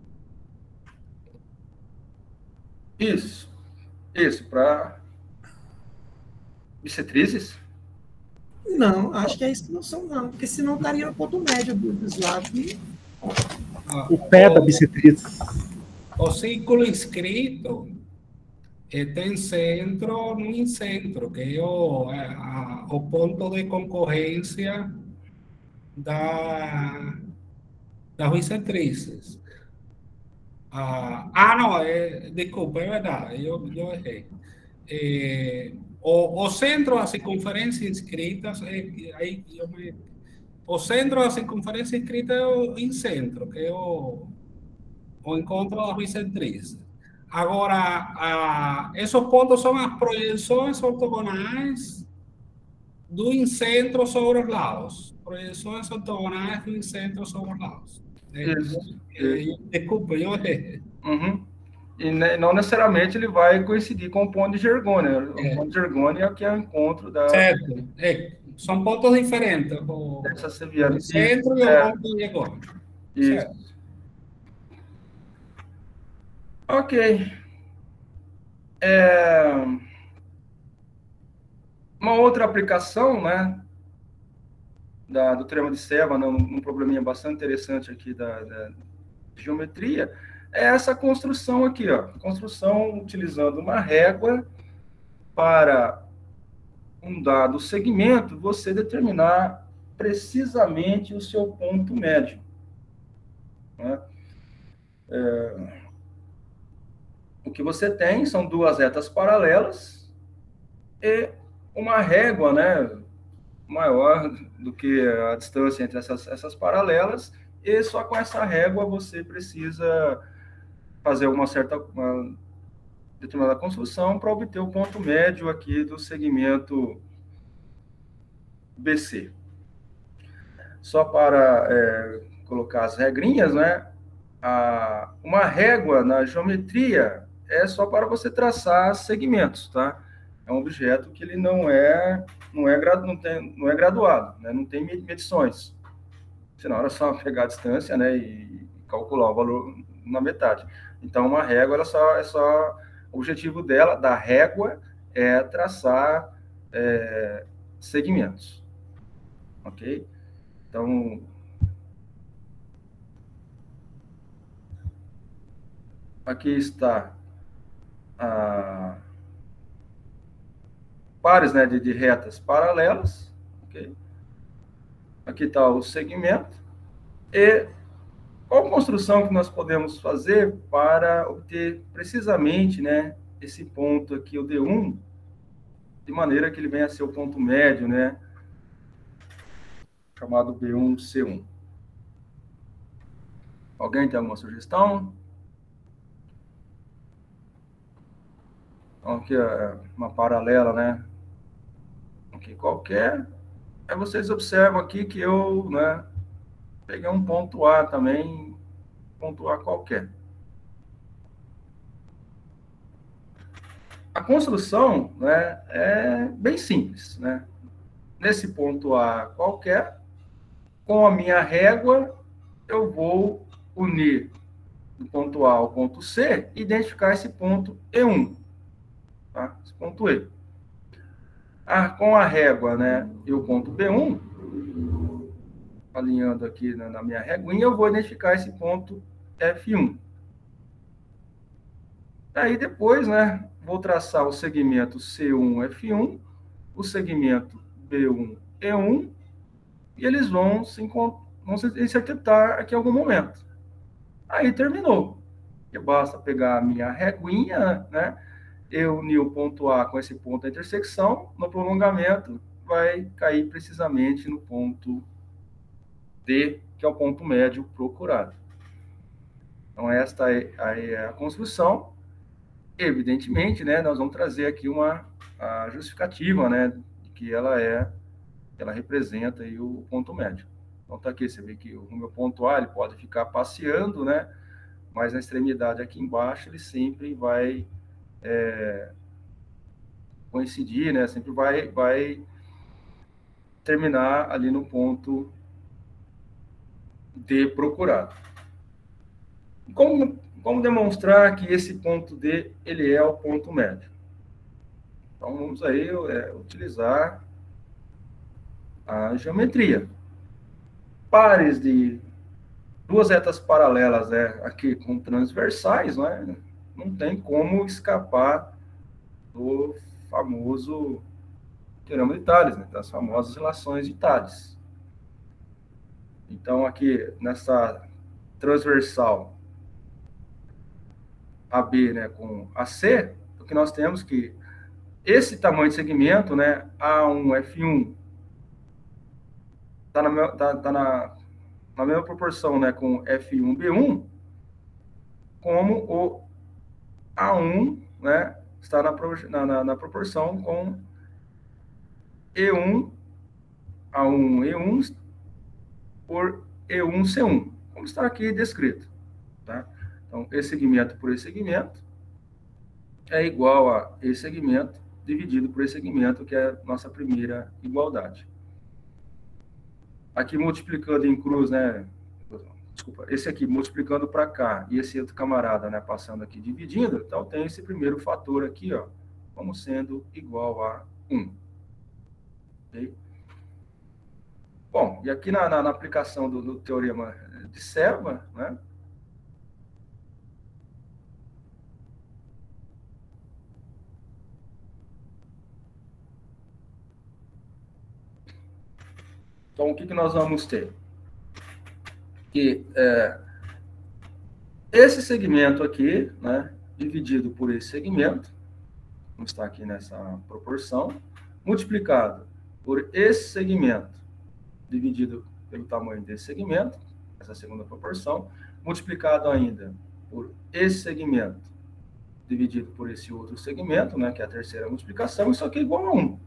[SPEAKER 2] Isso. Isso, para bissetrizes?
[SPEAKER 4] Não, acho que é isso que não são, não. Porque senão estaria no ponto médio dos lados. E...
[SPEAKER 5] O pé da bissetriz.
[SPEAKER 1] O círculo inscrito é, tem centro no incentro, que é o, a, o ponto de concorrência da, das bissetrizes. Ah, ah, não, é, desculpa, é verdade, eu, eu errei. É, o, o centro da circunferência inscrita, é, aí eu me, o centro da circunferência inscrita é o incentro, que é o, o encontro das bissetrizes. Agora, a, esses pontos são as projeções ortogonais do incentro sobre os lados. Projeções ortogonais do incentro sobre os lados.
[SPEAKER 2] Isso.
[SPEAKER 1] É, desculpa, eu errei.
[SPEAKER 2] Uhum. E não necessariamente ele vai coincidir com o ponto de Gergonne. O é. ponto de Gergonne é o que é o encontro da...
[SPEAKER 1] Certo. É, são pontos diferentes. O,
[SPEAKER 2] Essa seviana.
[SPEAKER 1] o centro e
[SPEAKER 2] é.
[SPEAKER 1] o ponto de Gergonne.
[SPEAKER 2] Isso.
[SPEAKER 1] Certo.
[SPEAKER 2] Ok. É... Uma outra aplicação, né, da, do teorema de Seva, num, num probleminha bastante interessante aqui da, da geometria, é essa construção aqui, ó, construção utilizando uma régua para um dado segmento, você determinar precisamente o seu ponto médio, né? É, o que você tem são duas retas paralelas e uma régua, né, maior do que a distância entre essas, essas paralelas, e só com essa régua você precisa fazer uma certa uma determinada construção para obter o ponto médio aqui do segmento B C. Só para é, colocar as regrinhas, né? A, uma régua na geometria é só para você traçar segmentos, tá? É um objeto que ele não é não é, não tem, não é graduado, né? Não tem medições. Senão era só pegar a distância, né, e calcular o valor na metade. Então, uma régua, ela só, é só... O objetivo dela, da régua, é traçar é, segmentos. Ok? Então... Aqui está a pares, né, de, de retas paralelas. Okay? Aqui está o segmento. E qual construção que nós podemos fazer para obter precisamente, né, esse ponto aqui, o D um, de maneira que ele venha a ser o ponto médio, né, chamado B um C um. Alguém tem alguma sugestão? Então, aqui é uma paralela, né? Aqui qualquer. Aí vocês observam aqui que eu, né, peguei um ponto A também, ponto A qualquer. A construção, né, é bem simples, né? Nesse ponto A qualquer, com a minha régua, eu vou unir do ponto A ao ponto C e identificar esse ponto E um. Tá? Esse ponto E. Ah, com a régua, né, e o ponto B um, alinhando aqui na, na minha reguinha, eu vou identificar esse ponto F um. Aí depois, né, vou traçar o segmento C um F um, o segmento B um E um, e eles vão se, vão se interceptar aqui em algum momento. Aí terminou. E basta pegar a minha reguinha, né, eu unir o ponto A com esse ponto da intersecção, no prolongamento vai cair precisamente no ponto D, que é o ponto médio procurado. Então, esta é a construção. Evidentemente, né, nós vamos trazer aqui uma a justificativa, né, que ela é, ela representa aí o ponto médio. Então, tá aqui, você vê que o meu ponto A ele pode ficar passeando, né, mas na extremidade aqui embaixo ele sempre vai É, coincidir, né? Sempre vai, vai terminar ali no ponto D procurado. Como, como demonstrar que esse ponto D ele é o ponto médio? Então, vamos aí é, utilizar a geometria. Pares de duas retas paralelas, né, aqui com transversais, né? Não tem como escapar do famoso teorema de Tales, né? Das famosas relações de Tales. Então, aqui, nessa transversal A B, né, com A C, o que nós temos que esse tamanho de segmento, né, A um F um, está na, tá, tá na, na mesma proporção, né, com F um B um, como o A um, né, está na, na, na proporção com E um, A um E um por E um C um, como está aqui descrito. Tá? Então, esse segmento por esse segmento é igual a esse segmento dividido por esse segmento, que é a nossa primeira igualdade. Aqui multiplicando em cruz, né, desculpa, esse aqui multiplicando para cá e esse outro camarada, né, passando aqui dividindo, então tem esse primeiro fator aqui, ó, como sendo igual a um. Okay? Bom, e aqui na, na, na aplicação do, do teorema de Serva, né, então o que, que nós vamos ter? Que é, esse segmento aqui, né, dividido por esse segmento, como está aqui nessa proporção, multiplicado por esse segmento, dividido pelo tamanho desse segmento, essa segunda proporção, multiplicado ainda por esse segmento, dividido por esse outro segmento, né, que é a terceira multiplicação, isso aqui é igual a um.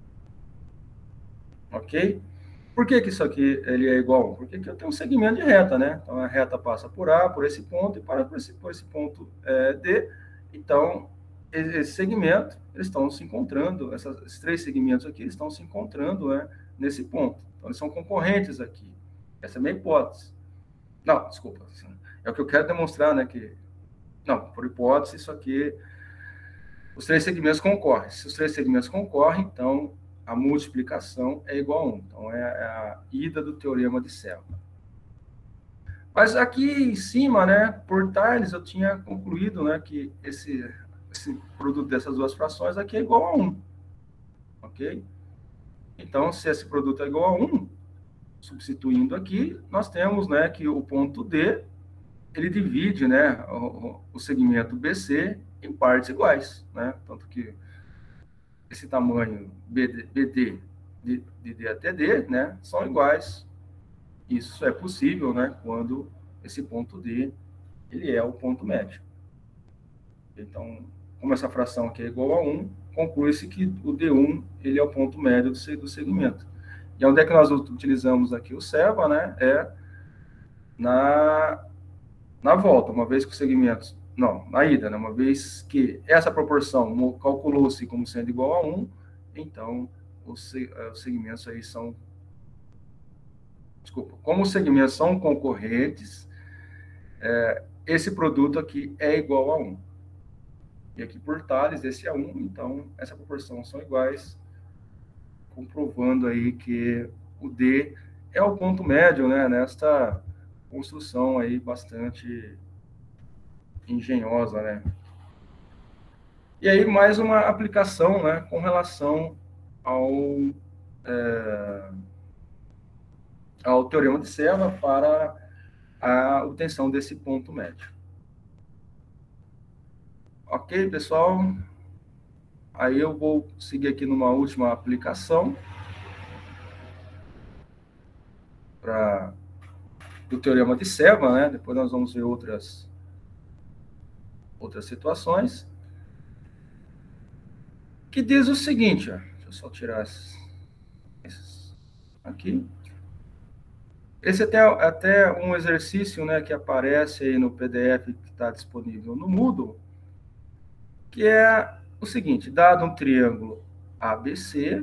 [SPEAKER 2] Ok? Por que que isso aqui ele é igual a um? Porque aqui eu tenho um segmento de reta, né? Então, a reta passa por A, por esse ponto, e para por esse, por esse ponto é, D. Então, esse segmento, eles estão se encontrando, essas, esses três segmentos aqui estão se encontrando, né, nesse ponto. Então, eles são concorrentes aqui. Essa é a minha hipótese. Não, desculpa. É o que eu quero demonstrar, né? Que, não, por hipótese, isso aqui, os três segmentos concorrem. Se os três segmentos concorrem, então a multiplicação é igual a um. Então, é a ida do teorema de Selma. Mas aqui em cima, né, por Tales, eu tinha concluído, né, que esse, esse produto dessas duas frações aqui é igual a um. Ok? Então, se esse produto é igual a um, substituindo aqui, nós temos, né, que o ponto D, ele divide, né, o, o segmento B C em partes iguais, né? Tanto que esse tamanho B D, B D de, de D até D, né, são iguais. Isso é possível, né, quando esse ponto D, ele é o ponto médio. Então, como essa fração aqui é igual a um, conclui-se que o D um, ele é o ponto médio do, do segmento. E onde é que nós utilizamos aqui o Selva, né, é na, na volta, uma vez que os segmentos, não, na ida, né, uma vez que essa proporção calculou-se como sendo igual a um, então os, os segmentos aí são, desculpa, como os segmentos são concorrentes, é, esse produto aqui é igual a um. E aqui por Tales, esse é um, então essa proporção são iguais, comprovando aí que o D é o ponto médio, né, nesta construção aí bastante engenhosa, né. E aí mais uma aplicação, né, com relação ao, é, ao teorema de Selva para a obtenção desse ponto médio. Ok, pessoal? Aí eu vou seguir aqui numa última aplicação para do teorema de Selva, né? Depois nós vamos ver outras outras situações que diz o seguinte, ó, deixa eu só tirar esses, esses aqui. Esse é até, até um exercício, né, que aparece aí no P D F que está disponível no Moodle, que é o seguinte, dado um triângulo A B C,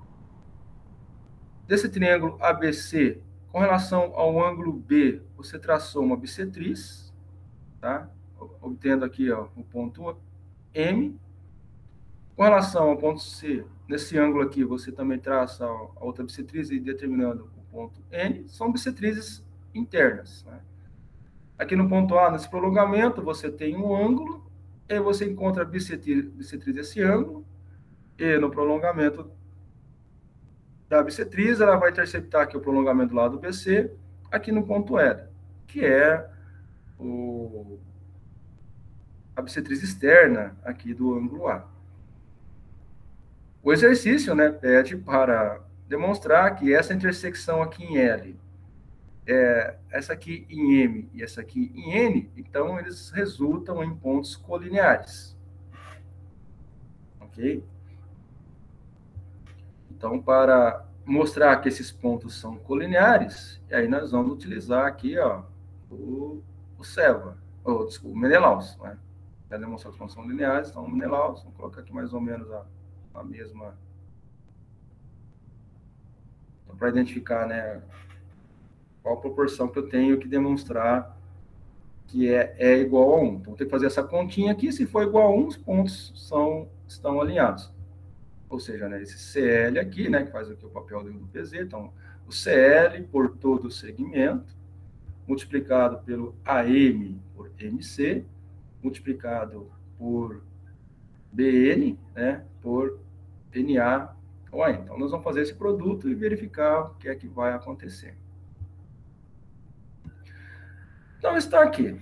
[SPEAKER 2] desse triângulo A B C, com relação ao ângulo B, você traçou uma bissetriz, tá? Obtendo aqui, ó, o ponto M. Com relação ao ponto C, nesse ângulo aqui, você também traça a outra bissetriz e determinando o ponto N, são bissetrizes internas, né? Aqui no ponto A, nesse prolongamento, você tem um ângulo, e você encontra a bissetriz, bissetriz desse ângulo, e no prolongamento da bissetriz, ela vai interceptar aqui o prolongamento do lado B C, aqui no ponto L, que é o, a bissetriz externa aqui do ângulo A. O exercício, né, pede para demonstrar que essa intersecção aqui em L, é, essa aqui em M e essa aqui em N, então eles resultam em pontos colineares. Ok? Então, para mostrar que esses pontos são colineares, aí nós vamos utilizar aqui, ó, o, o Selva, ou, desculpa, o Menelaus, né? Para demonstrar que os pontos são lineares, então o Menelaus, vamos colocar aqui mais ou menos a, a mesma... Então, para identificar, né, qual a proporção que eu tenho que demonstrar que é, é igual a um. Então, tem que fazer essa continha aqui, se for igual a um, os pontos são, estão alinhados. Ou seja, né, esse C L aqui, né, que faz aqui o papel do P Z, então, o C L por todo o segmento, multiplicado pelo A M por M C, multiplicado por B N, né, por N A ou A N. Então, nós vamos fazer esse produto e verificar o que é que vai acontecer. Então, está aqui.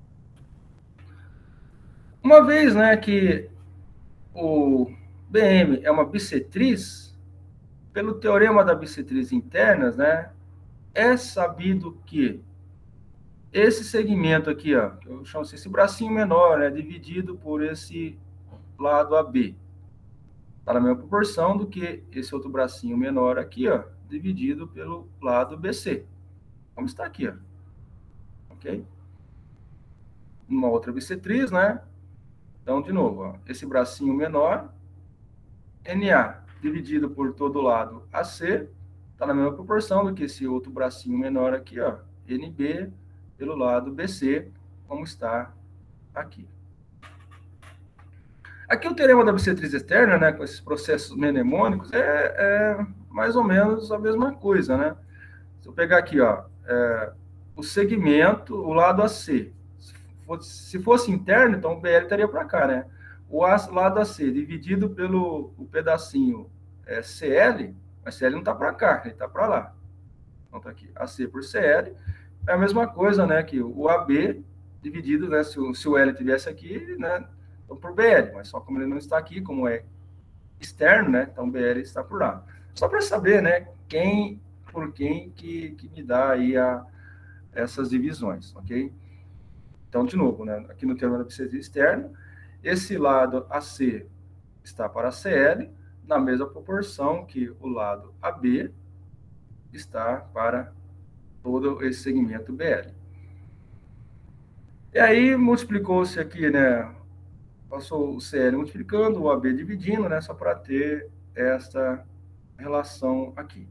[SPEAKER 2] Uma vez, né, que o B M é uma bissetriz, pelo teorema da bissetriz internas, né, é sabido que esse segmento aqui, ó, que eu chamo esse bracinho menor, né, dividido por esse lado A B, está na mesma proporção do que esse outro bracinho menor aqui, ó, dividido pelo lado B C. Como está aqui, ó. Ok? Uma outra bissetriz, né? Então, de novo, ó, esse bracinho menor, N A, dividido por todo lado A C, está na mesma proporção do que esse outro bracinho menor aqui, ó, N B, pelo lado B C, como está aqui. Aqui o teorema da bissetriz externa, né, com esses processos mnemônicos, é, é mais ou menos a mesma coisa, né? Se eu pegar aqui, ó, é, o segmento, o lado A C, se fosse interno, então o B L estaria para cá, né? O A, lado A C dividido pelo o pedacinho é, C L, mas C L não está para cá, ele está para lá. Então tá aqui, A C por C L, é a mesma coisa, né, que o A B dividido, né, se o, se o L tivesse aqui, né, então por B L, mas só como ele não está aqui, como é externo, né, então B L está por lá. Só para saber, né, quem, por quem que, que me dá aí a, essas divisões, ok? Então, de novo, né, aqui no teorema da bissetriz externa, esse lado A C está para C L, na mesma proporção que o lado A B está para todo esse segmento B L. E aí, multiplicou-se aqui, né, passou o C L multiplicando, o A B dividindo, né, só para ter esta relação aqui.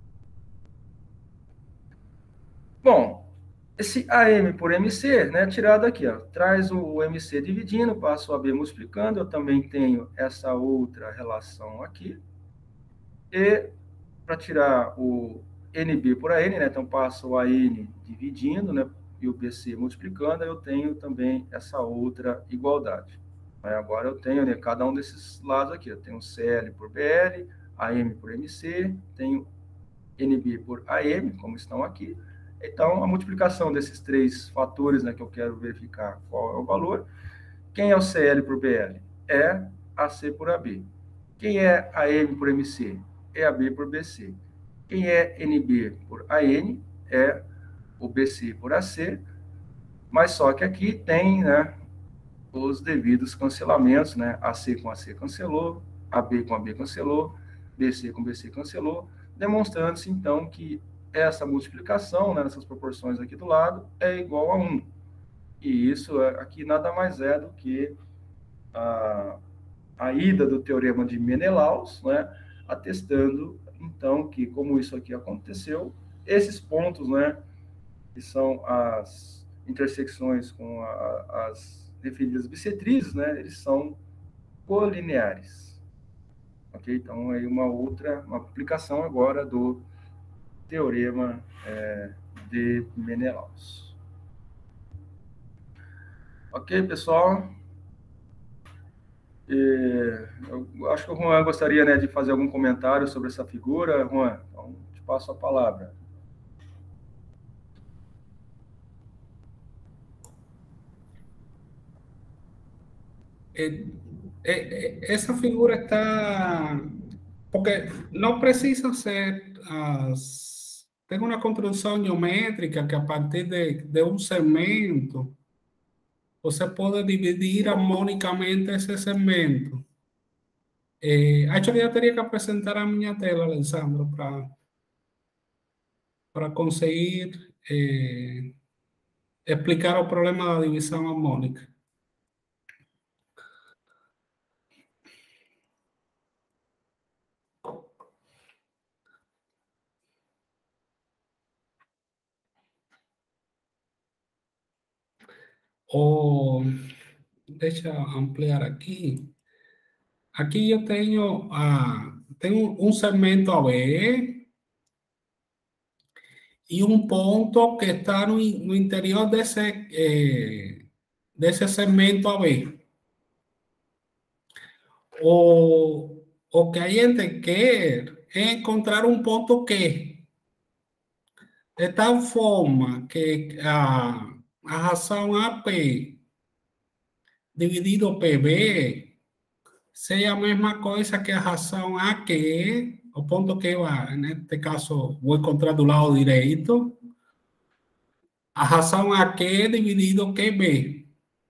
[SPEAKER 2] Bom, esse A M por M C, né, tirado aqui, ó, traz o M C dividindo, passo o A B multiplicando, eu também tenho essa outra relação aqui. E para tirar o N B por A N, né, então passo o A N dividindo, né, e o B C multiplicando, eu tenho também essa outra igualdade. Agora eu tenho, né, cada um desses lados aqui, eu tenho C L por B L, A M por M C, tenho N B por A M, como estão aqui. Então, a multiplicação desses três fatores, né, que eu quero verificar qual é o valor. Quem é o C L por B L? É A C por A B. Quem é A M por M C? É A B por B C. Quem é N B por A N? É o B C por A C. Mas só que aqui tem, né, os devidos cancelamentos, né? A C com A C cancelou, A B com A B cancelou, B C com B C cancelou, demonstrando-se, então, que essa multiplicação, né, nessas proporções aqui do lado, é igual a um. E isso aqui nada mais é do que a, a ida do teorema de Menelaus, né, atestando, então, que como isso aqui aconteceu, esses pontos, né, que são as intersecções com a, as referidas bissetrizes, né, eles são colineares. Ok? Então, aí uma outra, uma aplicação agora do teorema é, de Menelaus. Ok, pessoal? E eu acho que o Juan gostaria, né, de fazer algum comentário sobre essa figura. Juan, então, te passo a palavra.
[SPEAKER 1] Eh, eh, essa figura está... Porque não precisa ser... As, tem uma construção geométrica que a partir de, de um segmento você pode dividir harmonicamente esse segmento. Eh, acho que eu teria que apresentar a minha tela, Alessandro, para para conseguir eh, explicar o problema da divisão harmônica. Ou, deixa eu ampliar aqui. Aqui eu tenho, ah, tenho um segmento A B e um ponto que está no, no interior desse, eh, desse segmento A B. O, o que a gente quer é encontrar um ponto Q, de tal forma que a, a razão A P dividido P B seja a mesma coisa que a razão A Q, o ponto que vai, neste caso, vou encontrar do lado direito, a razão A Q dividido Q B.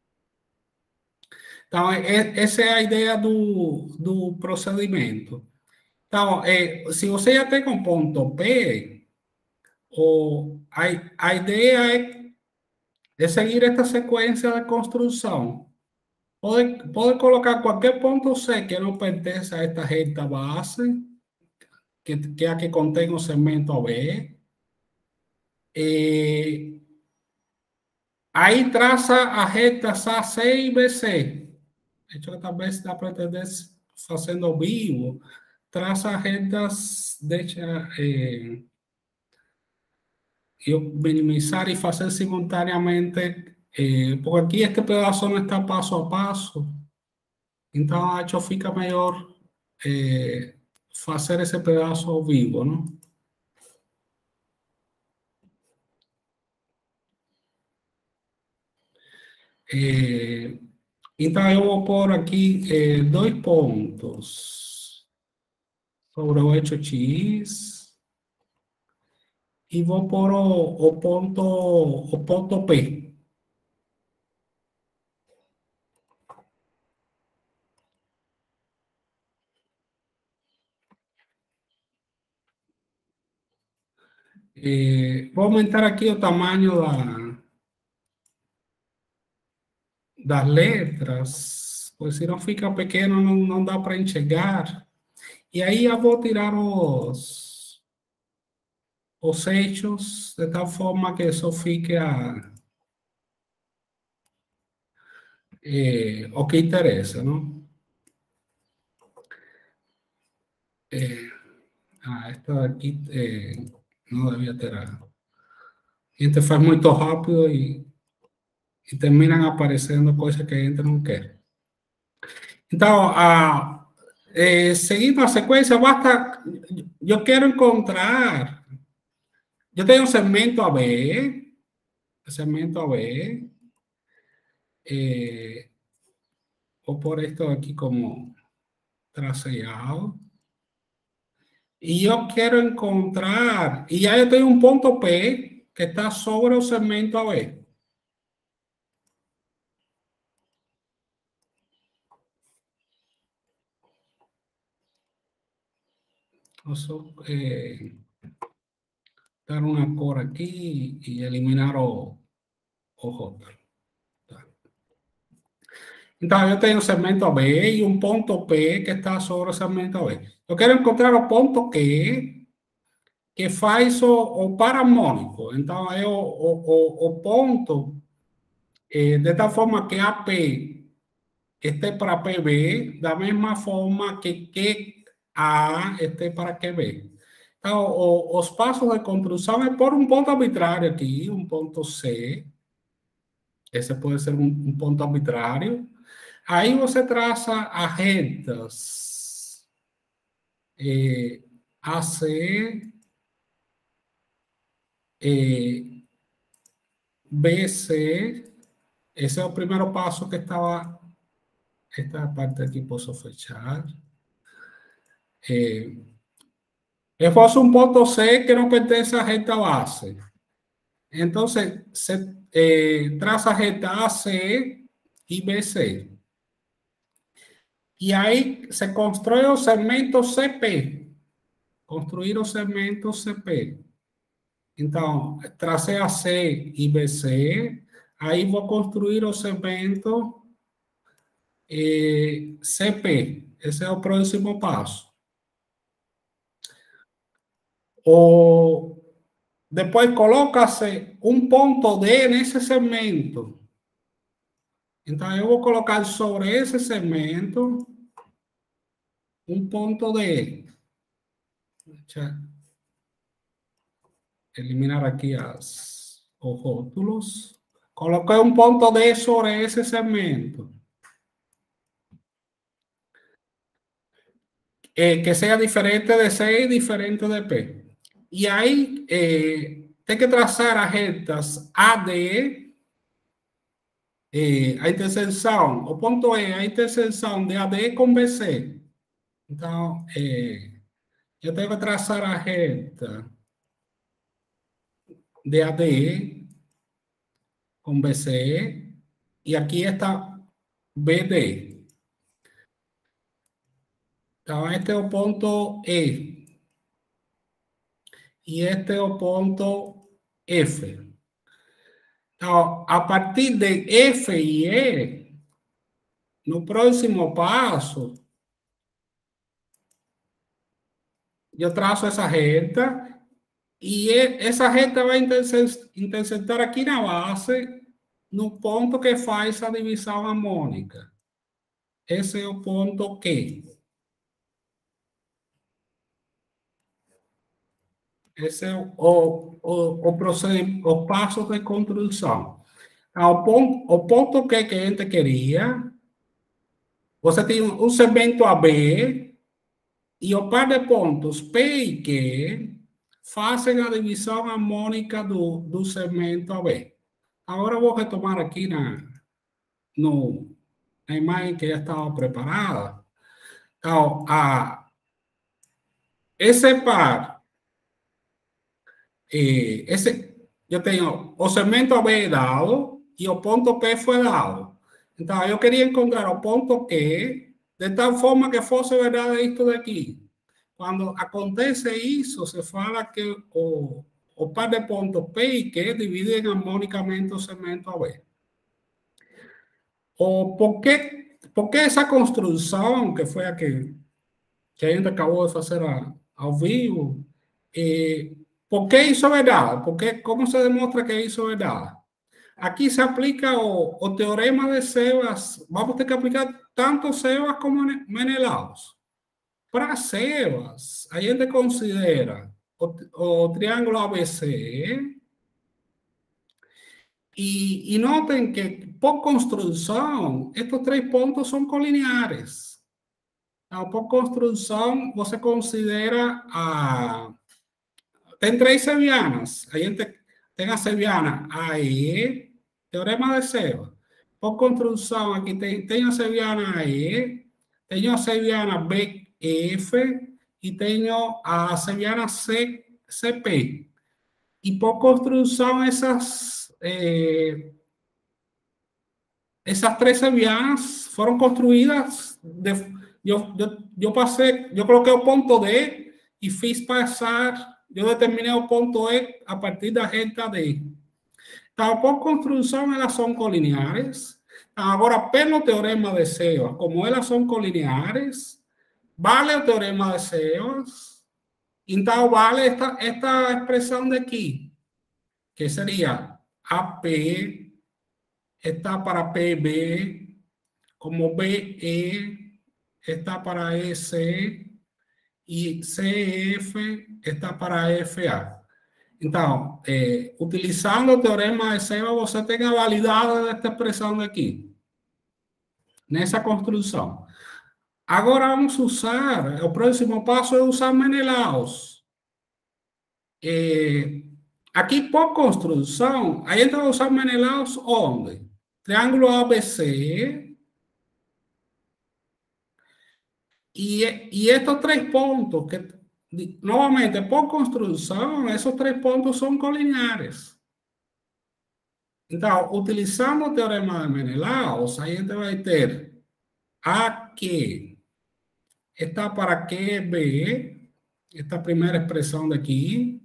[SPEAKER 1] Então, é, essa é a ideia do, do procedimento. Então, é, se você já tem um ponto P, o, a, a ideia é, é seguir esta sequência de construção. Pode, pode colocar qualquer ponto C que não pertença a esta reta base, que, que é a que contém o segmento A B. E, Aí traça as retas A C e B C. Deixa eu talvez dá para entender fazendo ao vivo. Traça as retas, deixa eh, eu minimizar e fazer simultaneamente, eh, porque aqui este pedaço não está passo a passo. Então, acho que fica melhor eh, fazer esse pedaço ao vivo, não? Eh, então, eu vou pôr aqui eh, dois pontos sobre o eixo X e vou pôr o, o, ponto, o ponto P. Eh, vou aumentar aqui o tamanho da, das letras, pois se não fica pequeno, não, não dá para enxergar. E aí eu vou tirar os, os eixos de tal forma que só fique a, eh, o que interessa, não? Eh, ah, esta aqui eh, não devia ter. A gente faz muito rápido e, e terminam aparecendo coisas que a gente não quer. Então, a, eh, seguindo a sequência, basta. Eu quero encontrar. Eu tenho um segmento A B, segmento A B. Eh, vou pôr esto aqui como traceado. E eu quero encontrar. E aí eu tenho um ponto P que está sobre o segmento A B. Posso eh, dar uma cor aqui e eliminar o, o outro. Tá. Então, eu tenho o segmento A B e um ponto P que está sobre o segmento A B. Eu quero encontrar o ponto Q que faz o, o paramônico. Então, é o, o, o ponto eh, de tal forma que A P este para P B, da mesma forma que Q A este para Q B. Então, o, os passos de construção é por um ponto arbitrário aqui, um ponto C. Esse pode ser um, um ponto arbitrário. Aí você traça as retas eh, A C, eh, B C. Esse é o primeiro passo que estava. Esta parte aqui posso fechar. Eh, eu faço um ponto C que não pertence à reta base. Então, se, se eh, traça a reta A C e B C. E aí se constrói o segmento C P. Construir o segmento C P. Então, tracei A C e B C. Aí vou construir o segmento eh, C P. Esse é o próximo passo. O, depois coloca-se um ponto D nesse segmento. Então, eu vou colocar sobre esse segmento um ponto D. Deixa eu eliminar aqui as, os rótulos. Coloquei um ponto D sobre esse segmento. Eh, que seja diferente de C e diferente de P. E aí, eh, tem que traçar as retas A D, eh, a interseção, o ponto E, a interseção de A D com B C. Então, eh, eu devo traçar a reta de A D com B C, e aqui está B D. Então, este é o ponto E. E este é o ponto F. Então, a partir de F e E, no próximo passo, eu traço essa reta, e essa reta vai intersetar aqui na base no ponto que faz a divisão harmônica. Esse é o ponto Q. Esse é o, o, o, o procedimento, o passo de construção. O ponto, o ponto Q que a gente queria, você tem um segmento A B e o par de pontos P e Q fazem a divisão harmônica do, do segmento A B. Agora eu vou retomar aqui na, no, na imagem que já estava preparada. Então, a, esse par, eh, esse, eu tenho o segmento A B dado e o ponto P foi dado. Então, eu queria encontrar o ponto Q de tal forma que fosse verdade isto daqui. Quando acontece isso, se fala que o, o par de pontos P e Q dividem harmônicamente o segmento A B. O por que, por que essa construção, que foi a que, que a gente acabou de fazer a, ao vivo, eh, por que isso é verdade? Porque, como se demonstra que isso é verdade? Aqui se aplica o, o teorema de Sebas, vamos ter que aplicar tanto Sebas como Menelaus. Para Sebas, a gente considera o, o triângulo A B C e, e notem que, por construção, estes três pontos são colineares. Então, por construção, você considera a... Tem três sevianas. A gente tem a seviana A E, teorema de Sebas. Por construção, aqui tem, tem a seviana A E, tenho a seviana B F e tenho a seviana C, CP. E por construção, essas, eh, essas três sevianas foram construídas. De, eu, eu, eu passei, eu coloquei o ponto D e fiz passar. Eu determinei o ponto E a partir da reta D. Então, por construção, elas são colineares. Agora, pelo teorema de Sebas, como elas são colineares, vale o teorema de Sebas. Então, vale esta, esta expressão daqui, que seria A P está para P B, como B E está para E C, e C F está para F A. Então, eh, utilizando o teorema de Sebas, você tem a validade desta expressão aqui, nessa construção. Agora vamos usar, o próximo passo é usar Menelaus. Eh, aqui, por construção, a gente vai usar Menelaus onde? Triângulo A B C. E, e estes três pontos, que novamente, por construção, esses três pontos são colineares. Então, utilizando o teorema de Menelaus, a gente vai ter A Q está para Q B, esta primeira expressão daqui.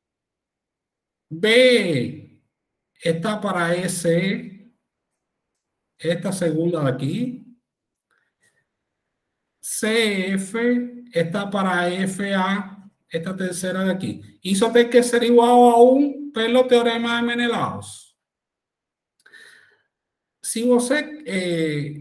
[SPEAKER 1] B está para E C, esta segunda daqui. C F está para F A, esta terceira daqui. Isso tem que ser igual a um pelo teorema de Menelaus. Se você eh,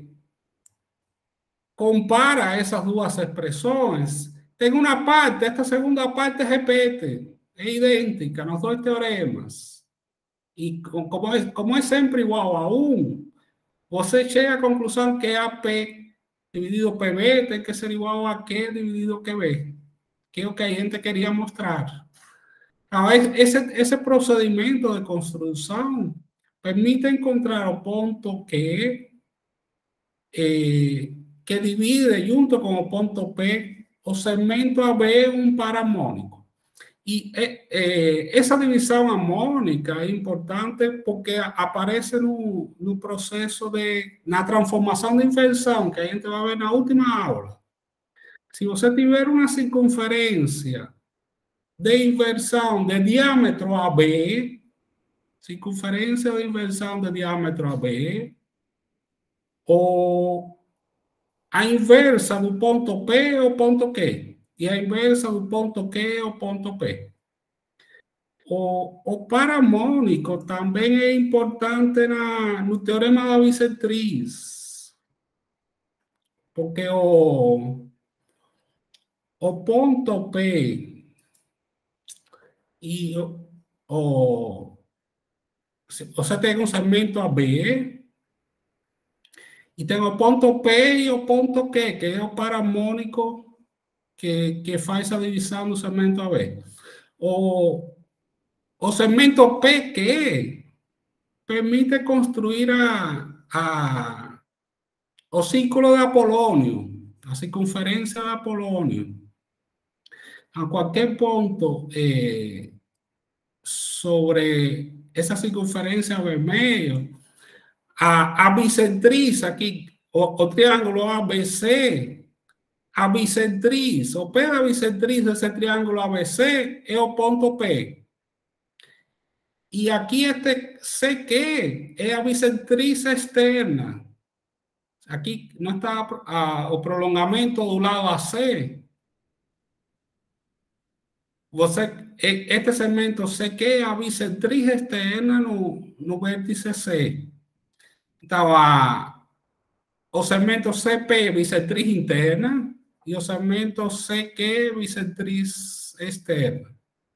[SPEAKER 1] compara essas duas expressões, tem uma parte, esta segunda parte repete, é idêntica nos dois teoremas. E como é, como é sempre igual a um, você chega à conclusão que A P dividido P B tem que ser igual a Q dividido Q B, que é o que a gente queria mostrar. Então, esse, esse procedimento de construção permite encontrar o ponto Q eh, que divide junto com o ponto P o segmento A B um par harmônico. E eh, essa divisão harmônica é importante porque aparece no, no processo de, na transformação de inversão, que a gente vai ver na última aula. Se você tiver uma circunferência de inversão de diâmetro A B, circunferência de inversão de diâmetro A B, ou a inversa do ponto P é o ponto Q, e a inversa do ponto Q é o ponto P. O, o paramônico também é importante na, no teorema da bissetriz, porque o, o ponto P e o, o, você tem um segmento A B e tem o ponto P e o ponto Q, que é o paramônico que, que faz a divisão do segmento A B. O, o segmento P Q permite construir a, a, o círculo de Apolônio, a circunferência de Apolônio. A qualquer ponto eh, sobre essa circunferência vermelha, a, a bissetriz aqui, o, o triângulo A B C, a bissetriz, o P da bissetriz desse triângulo A B C é o ponto P. E aqui este C Q é a bissetriz externa. Aqui não está a, o prolongamento do lado A C. Você, este segmento C Q é a bissetriz externa no, no vértice C. Então, a, o segmento C P é bissetriz interna e o segmento C Q é bissetriz externa.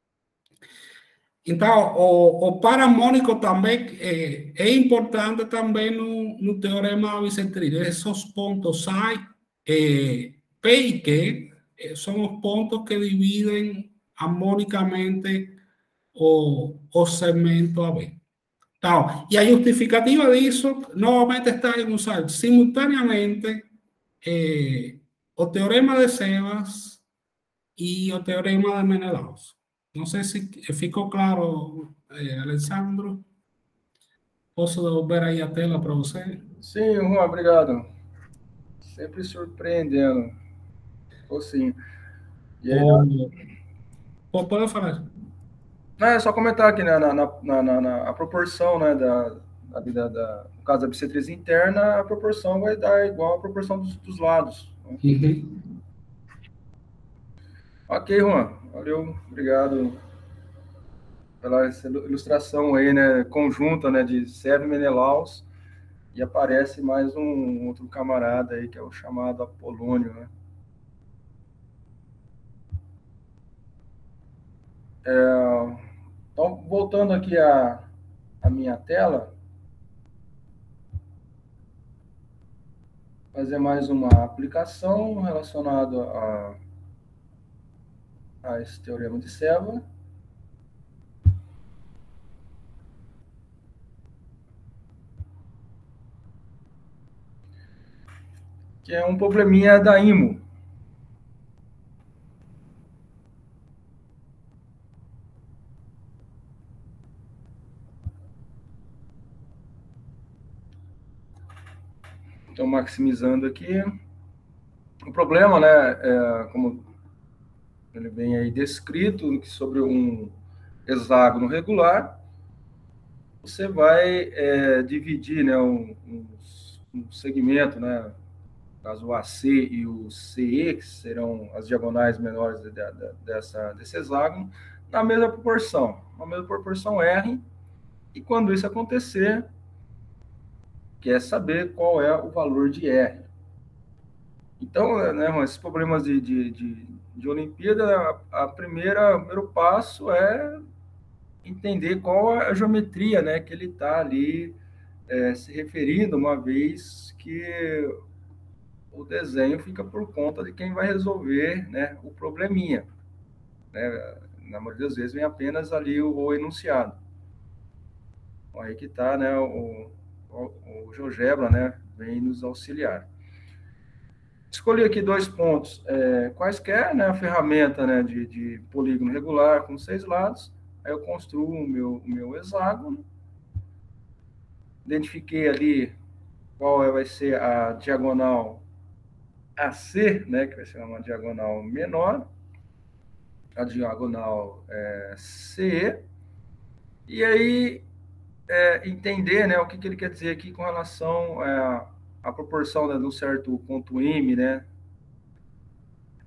[SPEAKER 1] Então, o, o paramônico também é, é importante também no, no teorema da bissetriz. Esses pontos A, é, P e Q é, são os pontos que dividem harmonicamente o, o segmento A B. Então, e a justificativa disso, novamente, está em usar simultaneamente eh, o teorema de Sebas e o teorema de Menelaus. Não sei se ficou claro, eh, Alessandro. Posso devolver aí a tela para você?
[SPEAKER 2] Sim, Juan, obrigado. Sempre surpreendendo. Ou sim. E aí,
[SPEAKER 1] Ou, pode falar.
[SPEAKER 2] Não, é só comentar aqui, né, na, na, na, na a proporção, né, da, da, da, no caso da bissetriz interna, a proporção vai dar igual à proporção dos, dos lados. Né?
[SPEAKER 1] Uhum.
[SPEAKER 2] Ok, Juan, valeu, obrigado pela essa ilustração aí, né, conjunta, né, de Seba e Menelaus, e aparece mais um outro camarada aí, que é o chamado Apolônio, né. É, então, voltando aqui à, à minha tela, fazer mais uma aplicação relacionada a, a esse teorema de Seba. Que é um probleminha da I M O. Então, maximizando aqui. O problema, né, é, como ele vem aí descrito, que sobre um hexágono regular, você vai é, dividir, né, um, um, um segmento, né, no caso o A C e o C E, que serão as diagonais menores de, de, dessa, desse hexágono, na mesma proporção, na mesma proporção R, e quando isso acontecer, quer saber qual é o valor de R. Então, né, esses problemas de, de, de, de Olimpíada, a, a primeira, o primeiro passo é entender qual é a geometria, né, que ele está ali é, se referindo, uma vez que o desenho fica por conta de quem vai resolver, né, o probleminha. Né? Na maioria das vezes vem apenas ali o, o enunciado. Então, aí que está, né, o, o, o GeoGebra, né, vem nos auxiliar. Escolhi aqui dois pontos é, quaisquer, né, a ferramenta, né, de, de polígono regular com seis lados. Aí eu construo o meu, o meu hexágono. Identifiquei ali qual vai ser a diagonal A C, né, que vai ser uma diagonal menor. A diagonal é, C E. E aí, é, entender, né, o que, que ele quer dizer aqui com relação a, a proporção, né, de um certo ponto M, né,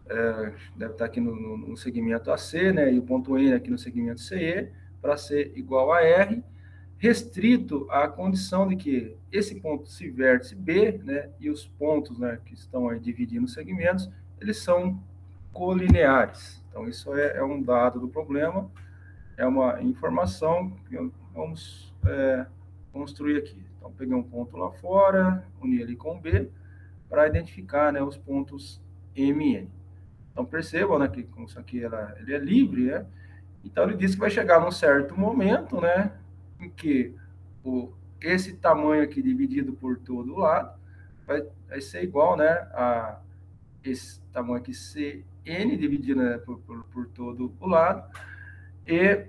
[SPEAKER 2] é, deve estar aqui no, no, no segmento A C, né, e o ponto N aqui no segmento C E, para ser igual a R, restrito à condição de que esse ponto se vértice B, né, e os pontos, né, que estão aí dividindo os segmentos, eles são colineares. Então, isso é, é um dado do problema, é uma informação que vamos é, construir aqui. Então, peguei um ponto lá fora, uni ele com B, para identificar, né, os pontos M e N. Então, percebam, né, que como isso aqui ela, ele é livre, né? Então, ele diz que vai chegar num certo momento, né, em que o, esse tamanho aqui dividido por todo lado vai, vai ser igual, né, a esse tamanho aqui C N dividido, né, por, por, por todo o lado, e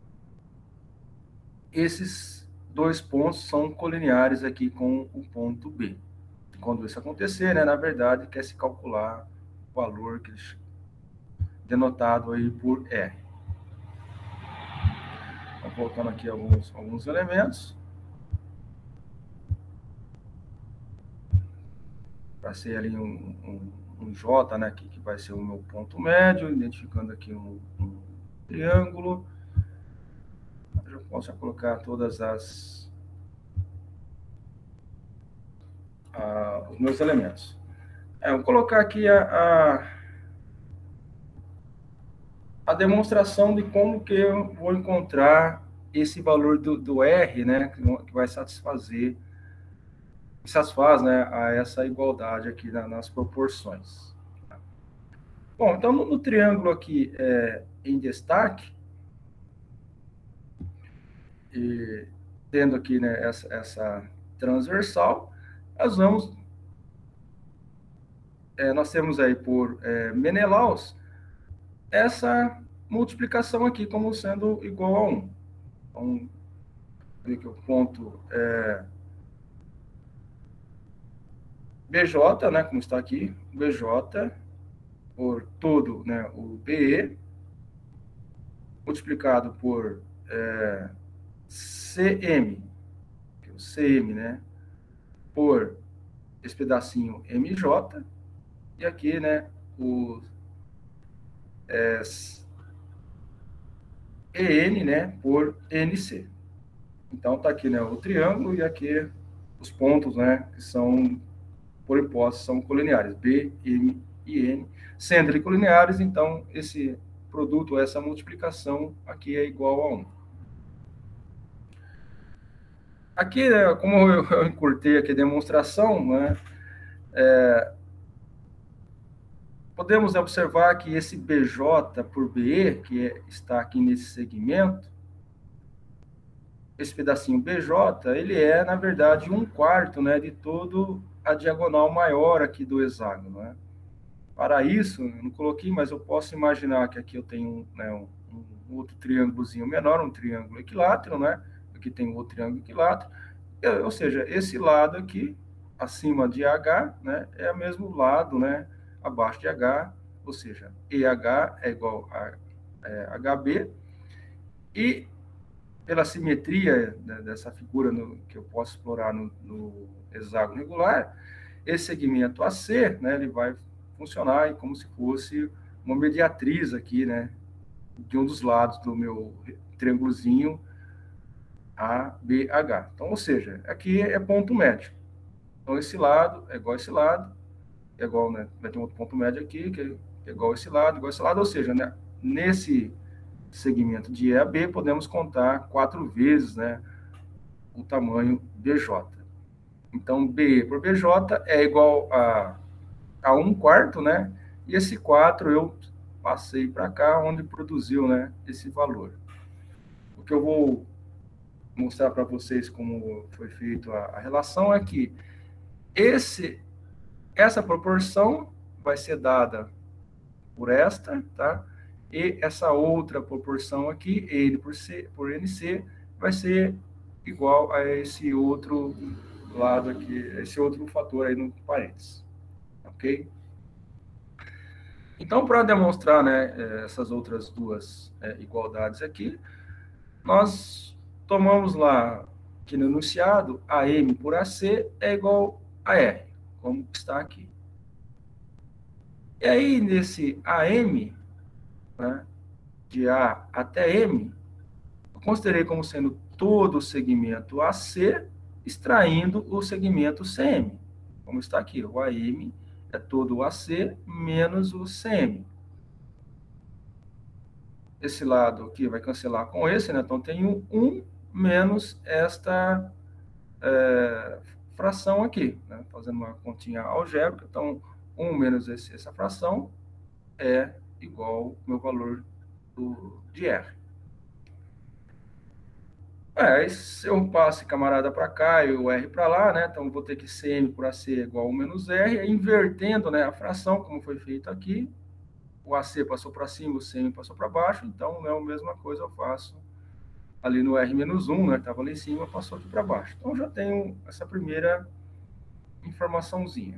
[SPEAKER 2] esses dois pontos são colineares aqui com o ponto B. Quando isso acontecer, né, na verdade, quer se calcular o valor que denotado aí por R. Então, colocando aqui alguns, alguns elementos. Para ser ali um, um, um J, né, que, que vai ser o meu ponto médio, identificando aqui um, um triângulo. Eu posso colocar todas as ah, os meus elementos. É, eu vou colocar aqui a, a, a demonstração de como que eu vou encontrar esse valor do, do R, né, que vai satisfazer, que satisfaz, né, a essa igualdade aqui na, nas proporções. Bom, então no, no triângulo aqui é, em destaque, e tendo aqui, né, essa, essa transversal, nós vamos, é, nós temos aí por é, Menelaus essa multiplicação aqui como sendo igual a um. Então, aqui o ponto é B J, né, como está aqui, B J por todo, né, o B E, multiplicado por é, C M, que é o C M, né, por esse pedacinho M J, e aqui, né, o é, E N, né, por N C. Então, tá aqui, né, o triângulo, e aqui os pontos, né, que são, por hipótese, são colineares, B, M e N. Sendo eles colineares, então, esse produto, essa multiplicação aqui é igual a um. Aqui, né, como eu, eu encurtei aqui a demonstração, né, é, podemos observar que esse B J por B E, que é, está aqui nesse segmento, esse pedacinho B J, ele é, na verdade, um quarto, né, de todo a diagonal maior aqui do hexágono, né? Para isso, eu não coloquei, mas eu posso imaginar que aqui eu tenho, né, um, um outro triângulozinho menor, um triângulo equilátero, né? Aqui tem outro triângulo equilátero, ou seja, esse lado aqui, acima de H, né, é o mesmo lado, né, abaixo de H, ou seja, E H é igual a é, H B, e pela simetria, né, dessa figura no, que eu posso explorar no, no hexágono regular, esse segmento A C, né, ele vai funcionar como se fosse uma mediatriz aqui, né, de um dos lados do meu triângulozinho A B H. Então, ou seja, aqui é ponto médio. Então, esse lado é igual a esse lado, é igual, né, vai ter um outro ponto médio aqui, que é igual a esse lado, igual a esse lado, ou seja, né, nesse segmento de E a B, podemos contar quatro vezes, né, o tamanho B J. Então, B E por B J é igual a, a um quarto, né, e esse quatro eu passei para cá, onde produziu, né, esse valor. O que eu vou mostrar para vocês como foi feita a, a relação é que esse, essa proporção vai ser dada por esta, tá? E essa outra proporção aqui, N por, C, por N C, vai ser igual a esse outro lado aqui, esse outro fator aí no parênteses. Ok? Então, para demonstrar, né, essas outras duas é, igualdades aqui, nós tomamos lá que no enunciado, A M por A C é igual a R, como está aqui. E aí, nesse A M, né, de A até M, eu considerei como sendo todo o segmento A C, extraindo o segmento C M. Como está aqui, o A M é todo o A C menos o C M. Esse lado aqui vai cancelar com esse, né? Então, tenho um menos esta é, fração aqui, né? Fazendo uma continha algébrica. Então, um menos esse, essa fração é igual ao meu valor do, de R. É, aí se eu passo camarada para cá e o R para lá, né? Então, vou ter que C M por A C é igual a um menos R, e invertendo, né, a fração, como foi feito aqui. O A C passou para cima, o C M passou para baixo, então, né, a mesma coisa eu faço ali no R menos um, né, que estava ali em cima, passou aqui para baixo. Então, já tenho essa primeira informaçãozinha.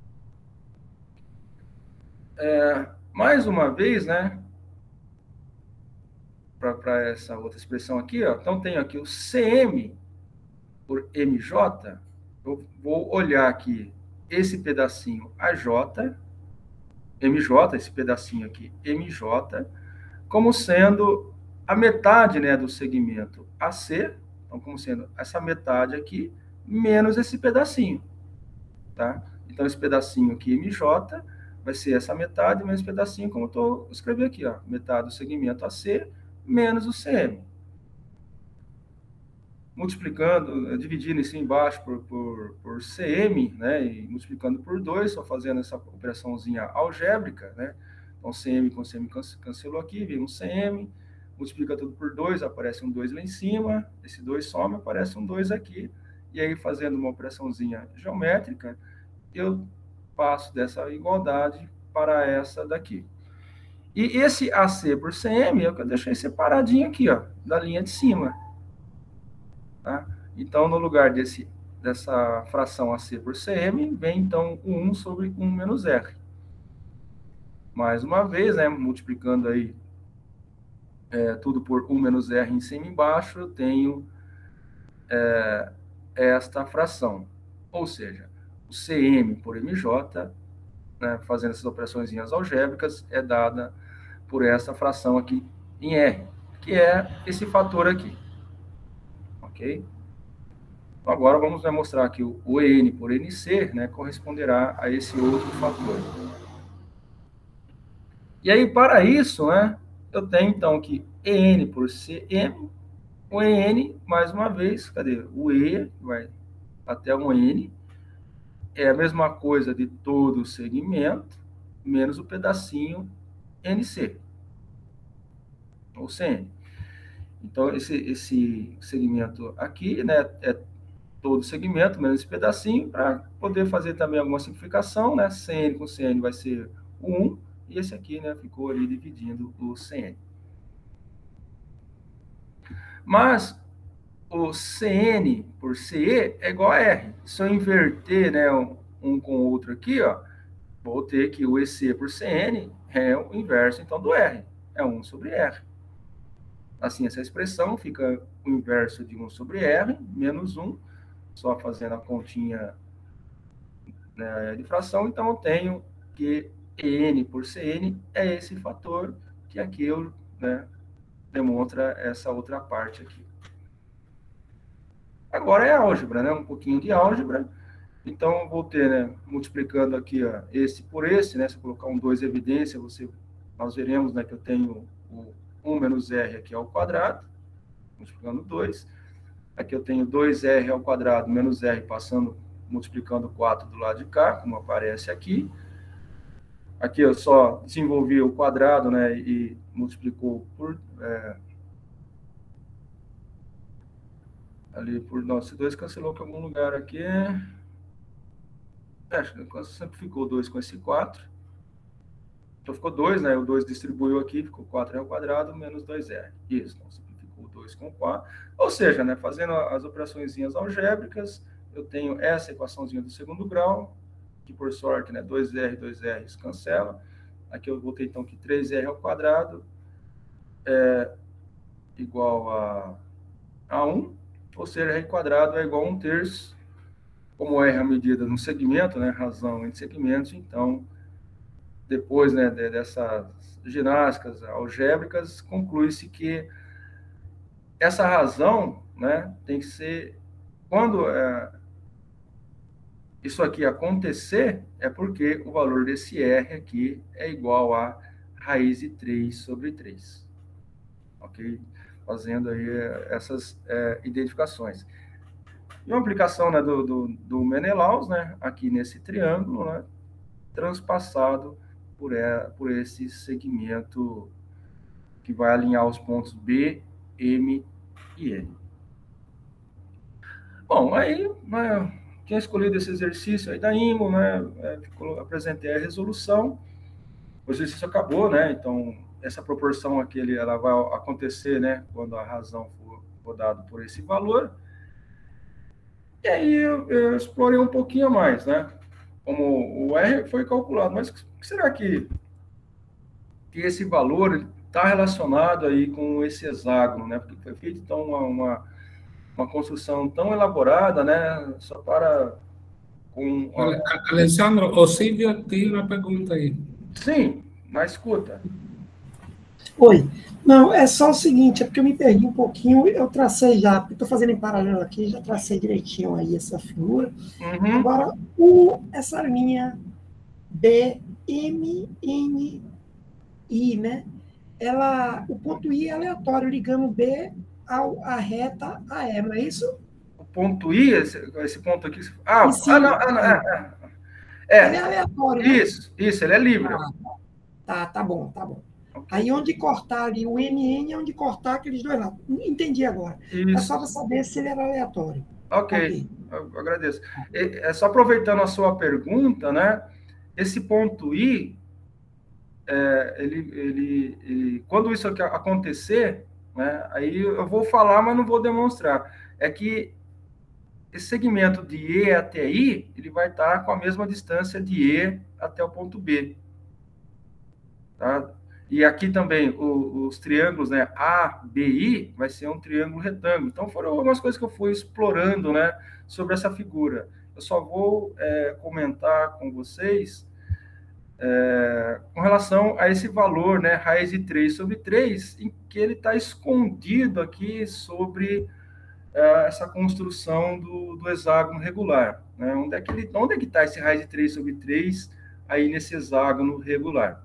[SPEAKER 2] É, mais uma vez, né, para essa outra expressão aqui, ó, então, tenho aqui o C M por M J, eu vou olhar aqui esse pedacinho A J, M J, esse pedacinho aqui, M J, como sendo a metade, né, do segmento A C, então, como sendo essa metade aqui, menos esse pedacinho, tá? Então, esse pedacinho aqui, M J, vai ser essa metade, menos esse pedacinho, como eu estou escrevendo aqui, ó, metade do segmento A C, menos o C M. Multiplicando, dividindo isso embaixo por, por, por C M, né, e multiplicando por dois, só fazendo essa operaçãozinha algébrica, né, então C M com C M cancelou aqui, vem um C M, multiplica tudo por dois, aparece um dois lá em cima, esse dois some, aparece um dois aqui, e aí fazendo uma operaçãozinha geométrica, eu passo dessa igualdade para essa daqui. E esse A C por C M é o que eu deixei separadinho aqui, ó, da linha de cima. Tá? Então, no lugar desse, dessa fração A C por C M, vem, então, o um sobre um menos R. Mais uma vez, né, multiplicando aí é, tudo por um menos R em cima e embaixo, eu tenho é, esta fração. Ou seja, o C M por M J, né, fazendo essas operações algébricas, é dada por essa fração aqui em R, que é esse fator aqui. Ok? Então, agora vamos demonstrar que o E N por N C, né, corresponderá a esse outro fator. E aí, para isso, né, eu tenho, então, que E N por C M, o E N, mais uma vez, cadê? O E vai até um N, é a mesma coisa de todo o segmento, menos o pedacinho N C, ou C N. Então, esse, esse segmento aqui, né, é todo o segmento, menos esse pedacinho, para poder fazer também alguma simplificação, né, C N com C N vai ser o um, e esse aqui, né, ficou ali dividindo o C N. Mas o C N por C E é igual a R. Se eu inverter, né, um, um com o outro aqui, ó, vou ter que o E C por C N é o inverso, então, do R. É um sobre R. Assim, essa expressão fica o inverso de um sobre R, menos um, só fazendo a continha, né, de fração. Então, eu tenho que E N por C N é esse fator que aqui eu, né, demonstra essa outra parte aqui. Agora é álgebra, né? Um pouquinho de álgebra. Então, eu vou ter, né, multiplicando aqui, ó, esse por esse, né? Se eu colocar um dois em evidência, você, nós veremos, né, que eu tenho o um menos R aqui ao quadrado, multiplicando dois. Aqui eu tenho dois R ao quadrado menos R passando, multiplicando quatro do lado de cá, como aparece aqui. Aqui eu só desenvolvi o quadrado, né, e multiplicou por... É, ali por... Nossa, dois cancelou com algum lugar aqui. É, acho que sempre ficou dois com esse quatro. Então ficou dois, né? O dois distribuiu aqui, ficou quatro R ao quadrado menos dois R. Isso, então simplificou dois com quatro. Ou seja, né, fazendo as operaçõezinhas algébricas, eu tenho essa equaçãozinha do segundo grau, que por sorte, né, dois R, dois R cancela. Aqui eu vou ter, então, que três R ao quadrado é igual a, a um, ou seja, R quadrado é igual a um terço. Como R é a medida no segmento, né, razão entre segmentos, então depois, né, dessas ginásticas algébricas, conclui-se que essa razão, né, tem que ser, quando é, isso aqui acontecer, é porque o valor desse R aqui é igual a raiz de três sobre três. Ok? Fazendo aí essas é, identificações. E uma aplicação, né, do, do, do Menelaus, né, aqui nesse triângulo, né, transpassado por, é, por esse segmento que vai alinhar os pontos B, M e N. Bom, aí, né, tinha escolhido esse exercício aí da I M O, né, é, apresentei a resolução, o exercício acabou, né, então essa proporção aqui, ela vai acontecer, né, quando a razão for, for dada por esse valor. E aí eu, eu explorei um pouquinho mais, né, como o R foi calculado, mas o que será que, que esse valor está relacionado aí com esse hexágono, né, porque foi feita então uma, uma, uma construção tão elaborada, né, só para... Com,
[SPEAKER 1] Olha, Alessandro, o Silvio tem uma pergunta aí.
[SPEAKER 2] Sim, mas escuta.
[SPEAKER 4] Oi. Não, é só o seguinte, é porque eu me perdi um pouquinho, eu tracei já, estou fazendo em paralelo aqui, já tracei direitinho aí essa figura.
[SPEAKER 2] Uhum.
[SPEAKER 4] Agora, o, essa linha B, M, N, I, né? Ela, o ponto I é aleatório, ligando B ao, a reta A E, não é isso?
[SPEAKER 2] O ponto I, esse, esse ponto aqui... Ah,
[SPEAKER 4] sim,
[SPEAKER 2] ah, não, ah, não, é, é.
[SPEAKER 4] Ele é aleatório,
[SPEAKER 2] Isso, né? Isso, ele é livre.
[SPEAKER 4] Ah, tá, tá bom, tá bom.
[SPEAKER 2] Okay.
[SPEAKER 4] Aí onde cortar ali o M N é onde cortar aqueles dois lados. Entendi agora. Isso. É só para saber se ele era aleatório.
[SPEAKER 2] Ok, okay. Eu agradeço. É só aproveitando a sua pergunta, né? Esse ponto I, é, ele, ele, ele, quando isso aqui acontecer, né? Aí eu vou falar, mas não vou demonstrar. É que esse segmento de E até I, ele vai estar com a mesma distância de E até o ponto B. Tá? E aqui também, o, os triângulos, né, A, B, I, vai ser um triângulo retângulo. Então, foram algumas coisas que eu fui explorando, né, sobre essa figura. Eu só vou é, comentar com vocês é, com relação a esse valor, né, raiz de três sobre três, em que ele está escondido aqui sobre é, essa construção do, do hexágono regular. Né? Onde é que ele, onde é que está esse raiz de três sobre três aí nesse hexágono regular?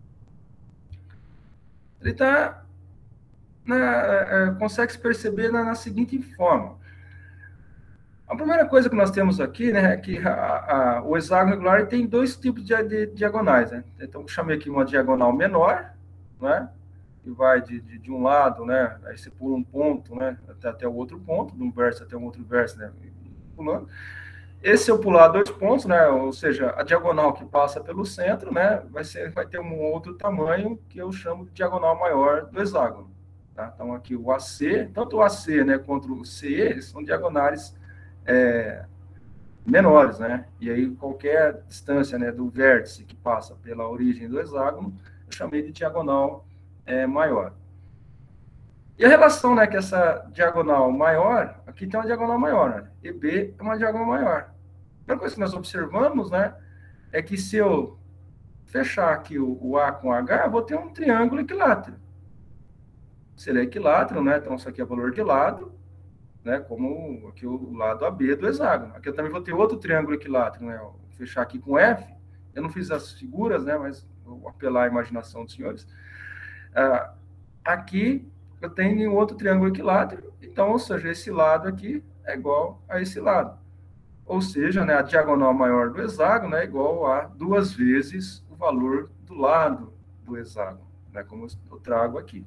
[SPEAKER 2] Ele está, é, consegue se perceber na, na seguinte forma. A primeira coisa que nós temos aqui, né, é que a, a, o hexágono regular tem dois tipos de, de diagonais, né? Então, eu chamei aqui uma diagonal menor, né, que vai de, de, de um lado, né, aí você pula um ponto, né, até, até o outro ponto, de um verso até o outro verso, né, pulando. Esse eu pular dois pontos, né, ou seja, a diagonal que passa pelo centro, né, vai, ser, vai ter um outro tamanho que eu chamo de diagonal maior do hexágono. Tá? Então, aqui o A C, tanto o A C, né, quanto o C E, eles são diagonais é, menores, né, e aí qualquer distância, né, do vértice que passa pela origem do hexágono, eu chamei de diagonal é, maior. E a relação, né, que essa diagonal maior, aqui tem uma diagonal maior, né, E B é uma diagonal maior. A primeira coisa que nós observamos, né, é que se eu fechar aqui o, o A com H, eu vou ter um triângulo equilátero. Se ele é equilátero, né, então isso aqui é valor de lado, né, como aqui o lado A B do hexágono. Aqui eu também vou ter outro triângulo equilátero, né, eu vou fechar aqui com F, eu não fiz as figuras, né, mas vou apelar à imaginação dos senhores. Ah, aqui eu tenho outro triângulo equilátero, então, ou seja, esse lado aqui é igual a esse lado. Ou seja, né, a diagonal maior do hexágono é igual a duas vezes o valor do lado do hexágono, né, como eu trago aqui.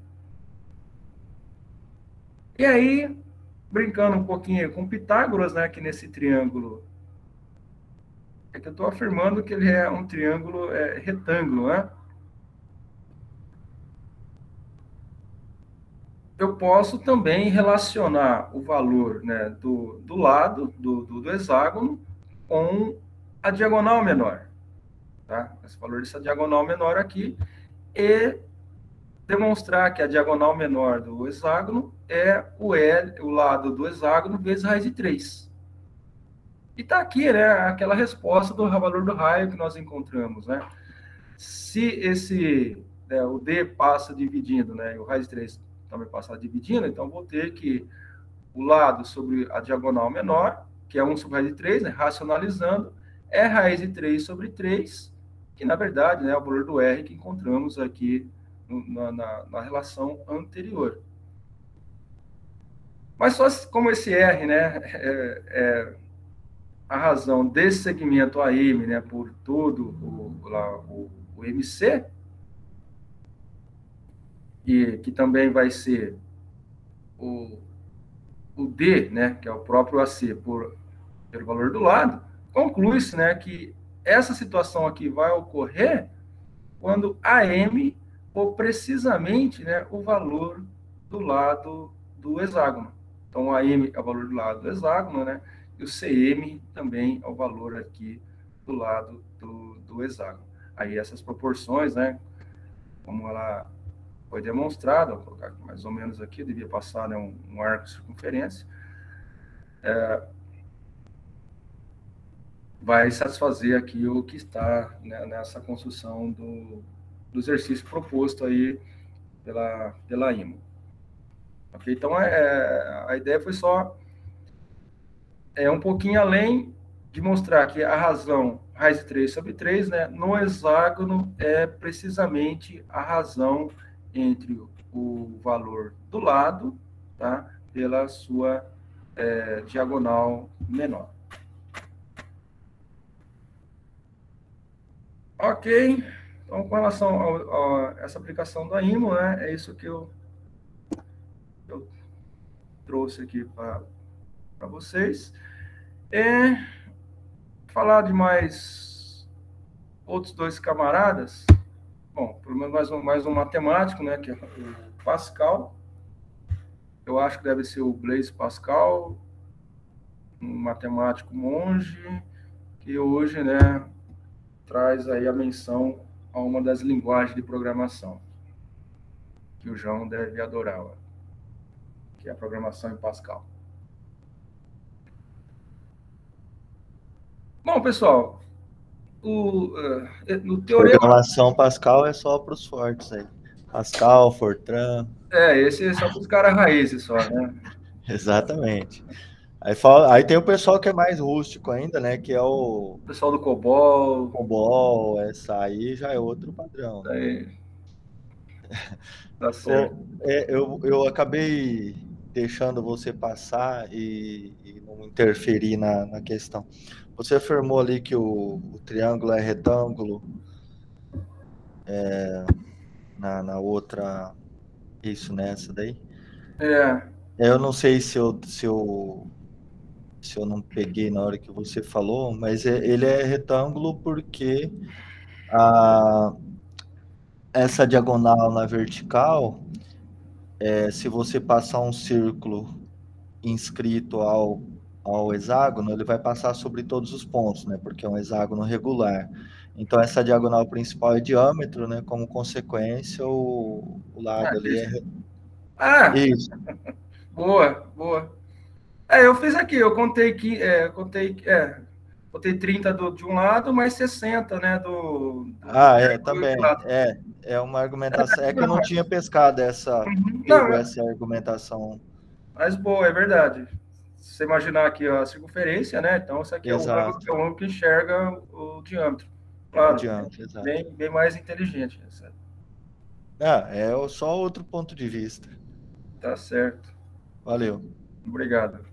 [SPEAKER 2] E aí, brincando um pouquinho com Pitágoras, né, que nesse triângulo, é que eu estou afirmando que ele é um triângulo é, retângulo, né? Eu posso também relacionar o valor, né, do, do lado do, do, do hexágono com a diagonal menor. Tá? Esse valor dessa diagonal menor aqui e demonstrar que a diagonal menor do hexágono é o, L, o lado do hexágono vezes raiz de três. E está aqui, né, aquela resposta do valor do raio que nós encontramos. Né? Se esse, né, o D passa dividindo, né, e o raiz de três também passa dividindo, então vou ter que o lado sobre a diagonal menor, que é um sobre raiz de três, né, racionalizando, é raiz de três sobre três, que na verdade, né, é o valor do R que encontramos aqui na, na, na relação anterior. Mas só como esse R, né, é, é a razão desse segmento A M, né, por todo o, lá, o, o M C, e que também vai ser o, o D, né, que é o próprio A C, por, pelo valor do lado, conclui-se, né, que essa situação aqui vai ocorrer quando A M for precisamente, né, o valor do lado do hexágono. Então, o A M é o valor do lado do hexágono, né, e o C M também é o valor aqui do lado do, do hexágono. Aí essas proporções, né, como ela foi demonstrada, vou colocar mais ou menos aqui, eu devia passar, né, um, um arco de circunferência, é, vai satisfazer aqui o que está, né, nessa construção do, do exercício proposto aí pela, pela I M O. Okay? Então, é, a ideia foi só é um pouquinho além de mostrar que a razão raiz de três sobre três, né, no hexágono é precisamente a razão entre o valor do lado, tá, pela sua é, diagonal menor. Ok, então com relação a, a essa aplicação da I M O, né, é isso que eu, eu trouxe aqui para vocês. É, falar de mais outros dois camaradas, bom, pelo menos mais um, mais um matemático, né, que é o Pascal. Eu acho que deve ser o Blaise Pascal, um matemático monge, que hoje, né, traz aí a menção a uma das linguagens de programação que o João deve adorar, que é a programação em Pascal. Bom, pessoal, o, uh, no teorema...
[SPEAKER 3] Programação Pascal é só para os fortes aí. Pascal, Fortran...
[SPEAKER 2] É, esse é só para os caras raízes só, né?
[SPEAKER 3] Exatamente. Aí, fala, aí tem o pessoal que é mais rústico ainda, né? Que é o...
[SPEAKER 2] O pessoal do COBOL.
[SPEAKER 3] COBOL, essa aí já é outro padrão.
[SPEAKER 2] Aí. Tá certo.
[SPEAKER 3] O, é, eu, eu acabei deixando você passar e, e não interferir na, na questão. Você afirmou ali que o, o triângulo é retângulo é, na, na outra... Isso, nessa daí?
[SPEAKER 2] É.
[SPEAKER 3] Eu não sei se eu, se eu, se eu não peguei na hora que você falou, mas é, ele é retângulo porque a, essa diagonal na vertical, é, se você passar um círculo inscrito ao, ao hexágono, ele vai passar sobre todos os pontos, né? Porque é um hexágono regular. Então, essa diagonal principal é diâmetro, né? Como consequência, o, o lado ah, ali é...
[SPEAKER 2] Ah! Isso. Boa, boa. É, eu fiz aqui, eu contei que... É, contei, é, contei trinta do, de um lado, mais sessenta, né? Do, do
[SPEAKER 3] ah, é, também. É, é uma argumentação... É que eu não tinha pescado essa,
[SPEAKER 2] uhum. não,
[SPEAKER 3] essa argumentação.
[SPEAKER 2] Mas boa, é verdade. Se você imaginar aqui a circunferência, né? Então, isso aqui
[SPEAKER 3] exato.
[SPEAKER 2] é o ângulo, é o ângulo que enxerga o, o diâmetro. Claro,
[SPEAKER 3] diâmetro, exato.
[SPEAKER 2] Bem, bem mais inteligente. Certo?
[SPEAKER 3] Ah, é só outro ponto de vista.
[SPEAKER 2] Tá certo.
[SPEAKER 3] Valeu.
[SPEAKER 2] Obrigado.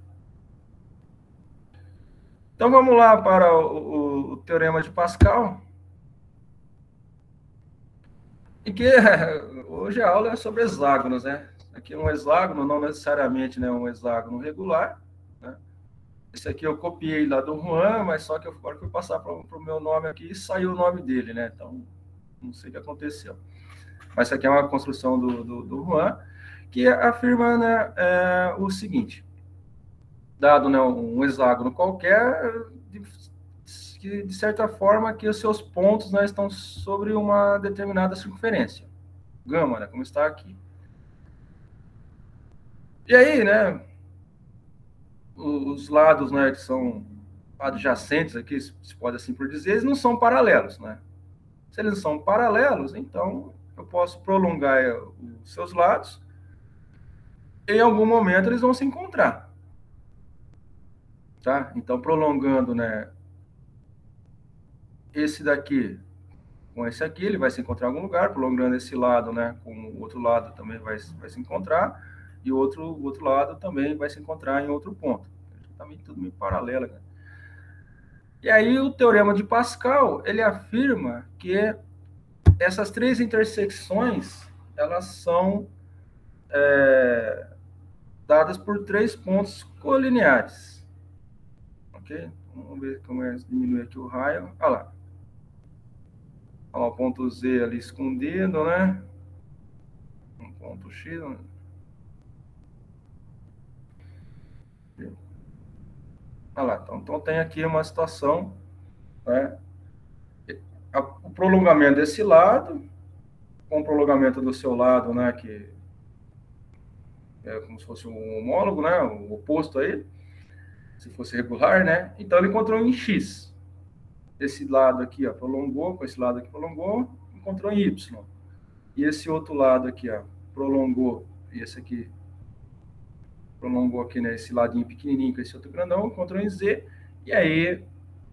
[SPEAKER 2] Então, vamos lá para o, o, o Teorema de Pascal. E que hoje a aula é sobre hexágonos, né? Aqui um hexágono, não necessariamente, né, um hexágono regular. Né? Esse aqui eu copiei lá do Juan, mas só que eu agora fui passar para o meu nome aqui e saiu o nome dele, né? Então, não sei o que aconteceu. Mas isso aqui é uma construção do, do, do Juan, que afirma, né, é, o seguinte: dado, né, um hexágono qualquer, de, de, de certa forma, que os seus pontos, né, estão sobre uma determinada circunferência, gama, né, como está aqui. E aí, né, os lados, né, que são adjacentes aqui, se pode assim por dizer, eles não são paralelos, né? Se eles são paralelos, então eu posso prolongar os seus lados. Em algum momento eles vão se encontrar. Tá? Então, prolongando, né, esse daqui com esse aqui, ele vai se encontrar em algum lugar. Prolongando esse lado, né, com o outro lado também vai, vai se encontrar. E o outro, o outro lado também vai se encontrar em outro ponto. Também tudo meio paralelo, né? E aí o teorema de Pascal, ele afirma que essas três intersecções, elas são é, dadas por três pontos colineares. Ok? Vamos ver como é diminuir aqui o raio. Olha lá. Olha lá o ponto Z ali escondido, né? Um ponto X. Né? Olha lá. Então, então tem aqui uma situação, né? O prolongamento desse lado, com o prolongamento do seu lado, né, que é como se fosse um homólogo, né, o oposto a ele, se fosse regular, né, então ele encontrou em X. Esse lado aqui, ó, prolongou, com esse lado aqui prolongou, encontrou em Y. E esse outro lado aqui, ó, prolongou, e esse aqui prolongou aqui, né, esse ladinho pequenininho com esse outro grandão, encontrou em Z, e aí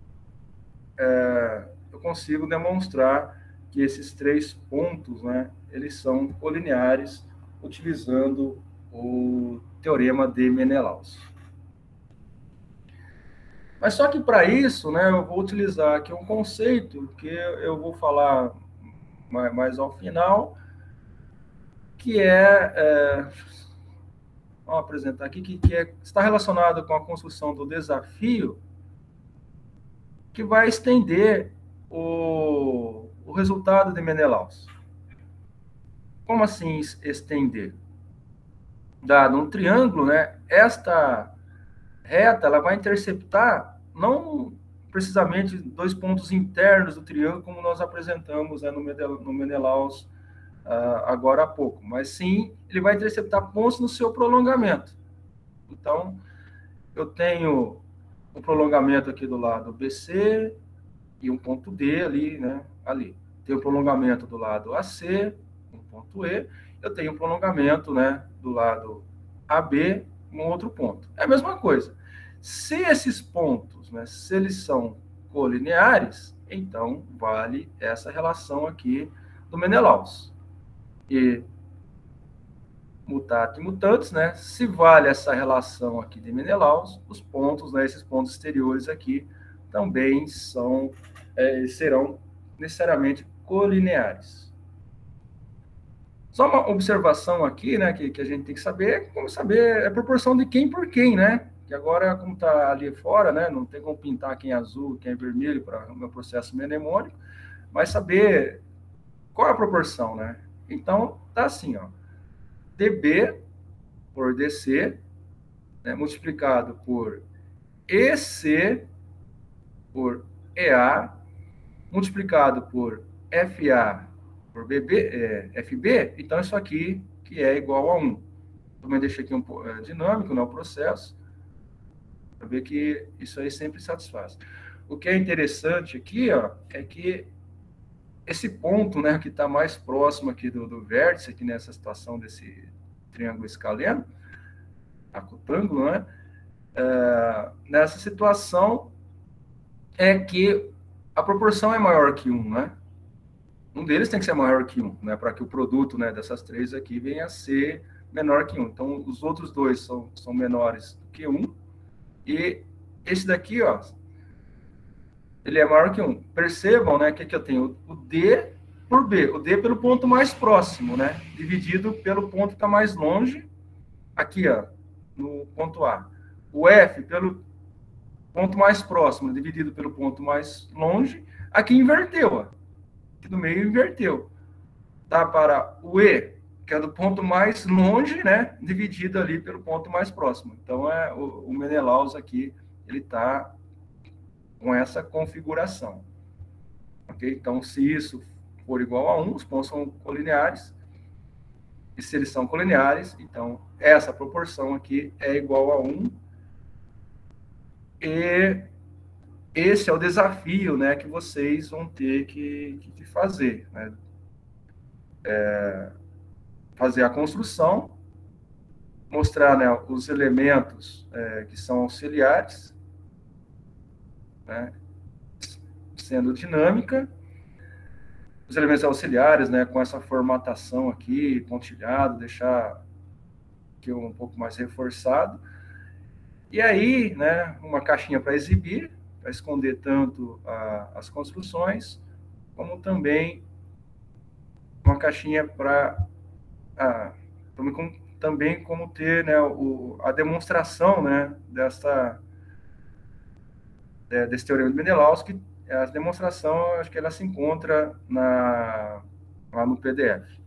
[SPEAKER 2] é, eu consigo demonstrar que esses três pontos, né, eles são colineares utilizando o teorema de Menelaus. Mas só que para isso, né, eu vou utilizar aqui um conceito que eu vou falar mais, mais ao final, que é, é vamos apresentar aqui, que, que é, está relacionado com a construção do desafio, que vai estender o, o resultado de Menelaus. Como assim estender? Dado um triângulo, né, esta reta ela vai interceptar não precisamente dois pontos internos do triângulo, como nós apresentamos, né, no Menelaus uh, agora há pouco, mas sim ele vai interceptar pontos no seu prolongamento. Então, eu tenho um prolongamento aqui do lado B C e um ponto D ali, né, ali. Tem o prolongamento do lado A C, um ponto E, eu tenho um prolongamento, né, do lado A B, um outro ponto. É a mesma coisa. Se esses pontos, né, se eles são colineares, então vale essa relação aqui do Menelaus. E mutatis mutandis, né, se vale essa relação aqui de Menelaus, os pontos, né, esses pontos exteriores aqui, também são, é, serão necessariamente colineares. Só uma observação aqui, né, que, que a gente tem que saber, como saber a proporção de quem por quem, né? Que agora, como está ali fora, né, não tem como pintar quem é azul, quem é vermelho para o meu processo mnemônico, mas saber qual é a proporção, né? Então, tá assim, ó, D B por D C, né, multiplicado por E C por E A, multiplicado por F A por B B, é, F B, então isso aqui que é igual a um. Também deixei aqui um é, dinâmico, né, o processo, para ver que isso aí sempre satisfaz. O que é interessante aqui, ó, é que esse ponto, né, que está mais próximo aqui do, do vértice, aqui nessa situação desse triângulo escaleno, acutângulo, né, é, nessa situação é que a proporção é maior que um, né? Um deles tem que ser maior que um, né, para que o produto, né, dessas três aqui venha a ser menor que um. Então, os outros dois são, são menores do que um, e esse daqui, ó, ele é maior que um. Percebam, né, que aqui eu tenho o D por B. O D pelo ponto mais próximo, né, dividido pelo ponto que está mais longe, aqui, ó, no ponto A. O F pelo ponto mais próximo, dividido pelo ponto mais longe. Aqui inverteu, ó. Aqui no meio inverteu. Tá para o E, que é do ponto mais longe, né, dividido ali pelo ponto mais próximo. Então, é, o, o Menelaus aqui, ele está com essa configuração. Ok? Então, se isso for igual a um, os pontos são colineares. E se eles são colineares, então, essa proporção aqui é igual a um. E esse é o desafio, né, que vocês vão ter que, que fazer, né? É, fazer a construção, mostrar, né, os elementos é, que são auxiliares, né, sendo dinâmica, os elementos auxiliares, né, com essa formatação aqui, pontilhado, deixar aqui um pouco mais reforçado, e aí, né, uma caixinha para exibir, para esconder tanto a, as construções, como também uma caixinha para também, também como ter, né, o, a demonstração, né, dessa, é, desse teorema de Menelaus, que a demonstração, acho que ela se encontra na, lá no P D F.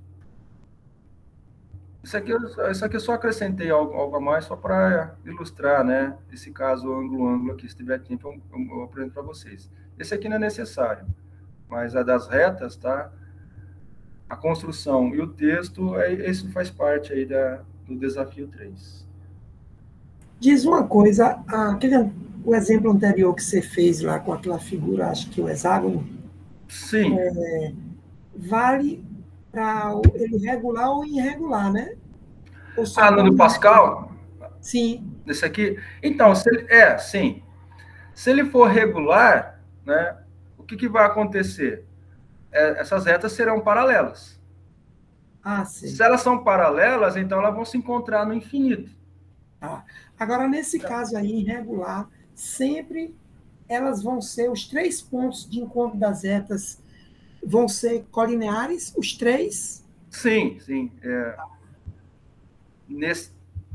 [SPEAKER 2] Isso aqui, isso aqui eu só acrescentei algo, algo a mais, só para ilustrar, né, esse caso ângulo-ângulo aqui. Se tiver tempo, eu, eu, eu apresento para vocês. Esse aqui não é necessário, mas a das retas, tá? A construção e o texto, é, isso faz parte aí da, do desafio três.
[SPEAKER 4] Diz uma coisa, aquele, o exemplo anterior que você fez lá com aquela figura, acho que o hexágono,
[SPEAKER 2] sim,
[SPEAKER 4] é, vale para ele regular ou irregular, né? Ou só
[SPEAKER 2] ah, no do Pascal?
[SPEAKER 4] Sim.
[SPEAKER 2] Esse aqui? Então, se ele, é, sim. Se ele for regular, né, o que, que vai acontecer? É, essas retas serão paralelas.
[SPEAKER 4] Ah, sim.
[SPEAKER 2] Se elas são paralelas, então elas vão se encontrar no infinito.
[SPEAKER 4] Ah, agora, nesse caso aí, irregular, sempre elas vão ser, os três pontos de encontro das retas vão ser colineares, os três?
[SPEAKER 2] Sim, sim. É, nesse,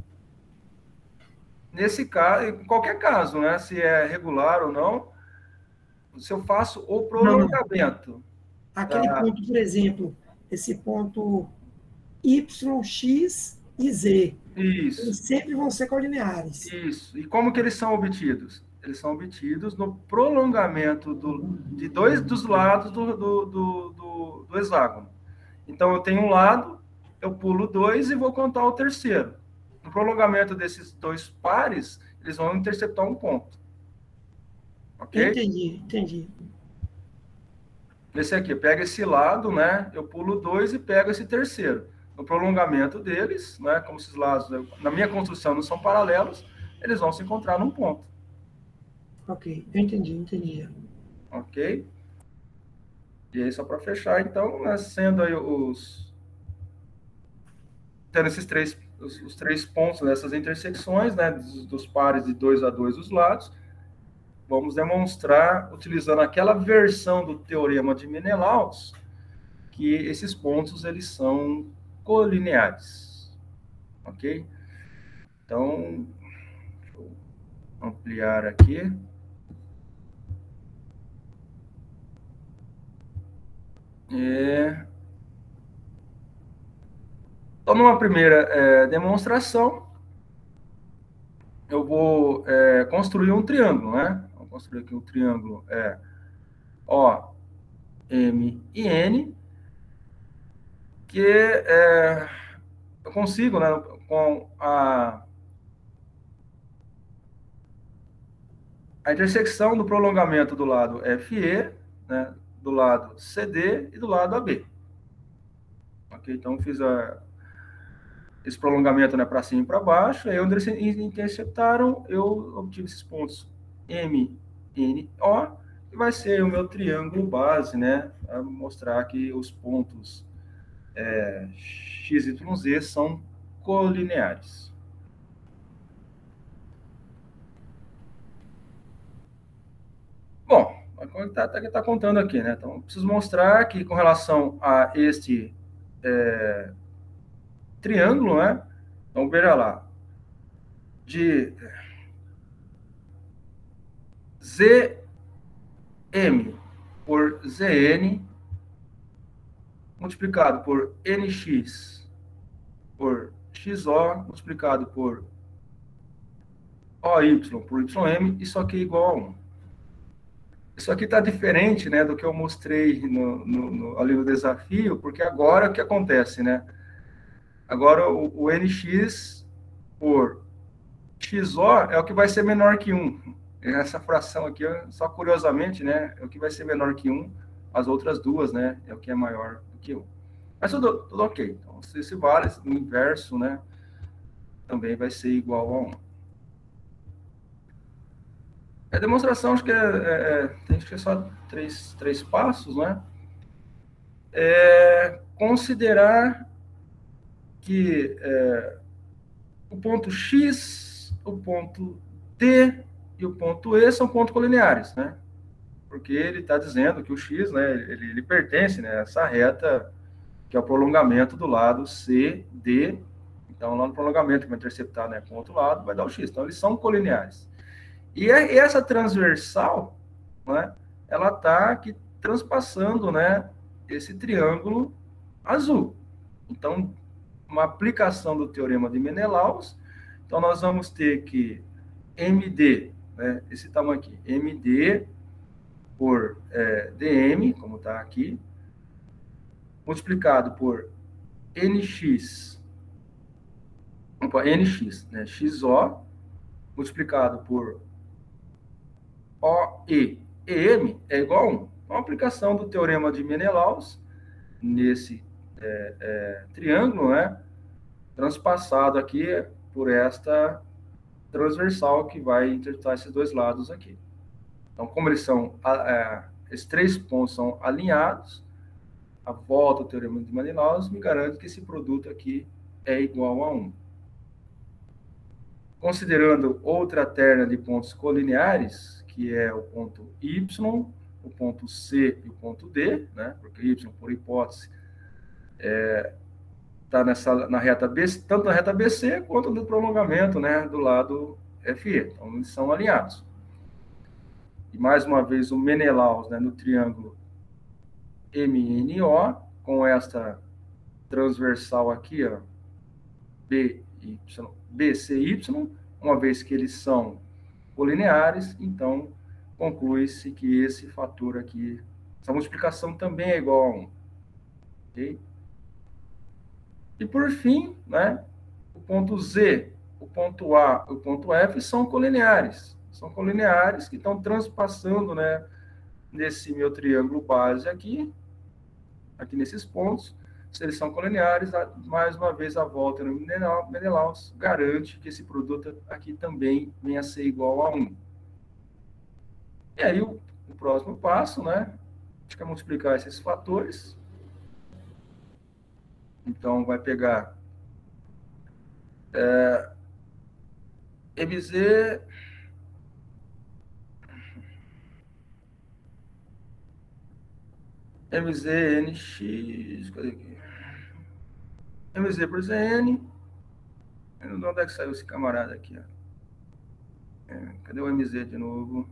[SPEAKER 2] nesse caso, em qualquer caso, né, se é regular ou não, se eu faço o prolongamento.
[SPEAKER 4] Não, aquele tá. ponto, por exemplo, esse ponto Y, X e Z.
[SPEAKER 2] Isso.
[SPEAKER 4] Eles sempre vão ser colineares.
[SPEAKER 2] Isso. E como que eles são obtidos? Eles são obtidos no prolongamento do, de dois dos lados do, do, do, do, do hexágono. Então, eu tenho um lado, eu pulo dois e vou contar o terceiro. No prolongamento desses dois pares, eles vão interceptar um ponto. Ok?
[SPEAKER 4] Entendi, entendi.
[SPEAKER 2] Esse aqui, pega esse lado, né? Eu pulo dois e pego esse terceiro. No prolongamento deles, né? Como esses lados, na minha construção, não são paralelos, eles vão se encontrar num ponto.
[SPEAKER 4] Ok, eu entendi, entendi.
[SPEAKER 2] Ok? E aí, só para fechar, então, né, sendo aí os... tendo esses três, os, os três pontos dessas intersecções, né, dos, dos pares de dois a dois dos lados, vamos demonstrar, utilizando aquela versão do teorema de Menelaus, que esses pontos, eles são colineares. Ok? Então, deixa eu ampliar aqui. É... Então, numa primeira é, demonstração, eu vou é, construir um triângulo, né? Vou construir aqui um triângulo é, O, M e N, que é, eu consigo, né, com a, a intersecção do prolongamento do lado F E, né, do lado C D e do lado A B. Ok? Então, eu fiz a, esse prolongamento, né, para cima e para baixo, aí onde eles interceptaram, eu obtive esses pontos M, N, O, que vai ser o meu triângulo base, né, para mostrar que os pontos é, X, Y, Z são colineares. Bom, está tá, tá contando aqui, né? Então, preciso mostrar que com relação a este é, triângulo, né? Então, veja lá. De Z M por Z N multiplicado por N X por X O multiplicado por O Y por Y M, isso aqui é igual a um. Isso aqui está diferente, né, do que eu mostrei no, no, no, ali no desafio, porque agora o que acontece, né? Agora o, o N X por X O é o que vai ser menor que um. essa fração aqui, só curiosamente, né, é o que vai ser menor que um, as outras duas, né, é o que é maior do que um. Mas tudo, tudo ok. Então, se esse vale, no inverso, né, também vai ser igual a um. A demonstração, acho que é, é, tem que ser só três, três passos, né? É considerar que é, o ponto X, o ponto D e o ponto E são pontos colineares, né? Porque ele está dizendo que o X, né, ele, ele pertence, né, a essa reta que é o prolongamento do lado C, D. Então, lá no prolongamento que vai interceptar, né, com o outro lado, vai dar o X. Então, eles são colineares. E essa transversal, né, ela está aqui transpassando, né, esse triângulo azul. Então, uma aplicação do teorema de Menelaus, então nós vamos ter que M D, né, esse tamanho aqui, M D por é, D M, como está aqui, multiplicado por N X, opa, N X, né, X O, multiplicado por O E, E M é igual a um. Uma aplicação do teorema de Menelaus nesse é, é, triângulo, né, transpassado aqui por esta transversal que vai interceptar esses dois lados aqui. Então, como eles são, é, esses três pontos são alinhados, a volta do teorema de Menelaus me garante que esse produto aqui é igual a um. Considerando outra terna de pontos colineares, que é o ponto Y, o ponto C e o ponto D, né? Porque Y, por hipótese, está é, nessa na reta B, tanto na reta B C quanto no prolongamento, né, do lado F E. Então, eles são alinhados. E mais uma vez o Menelaus, né, no triângulo M N O, com esta transversal aqui, ó, B Y, B C Y, uma vez que eles são colineares, então conclui-se que esse fator aqui, essa multiplicação também é igual a um. Ok? E por fim, né, o ponto Z, o ponto A e o ponto F são colineares. São colineares que estão transpassando, né, nesse meu triângulo base aqui, aqui nesses pontos. Se eles são colineares, mais uma vez a volta no Menelaus garante que esse produto aqui também venha a ser igual a um. E aí o, o próximo passo, né? Acho que é multiplicar esses fatores. Então vai pegar é, M Z M Z N X, cadê aqui? M Z por Z N. Onde é que saiu esse camarada aqui? Ó? É, cadê o M Z de novo?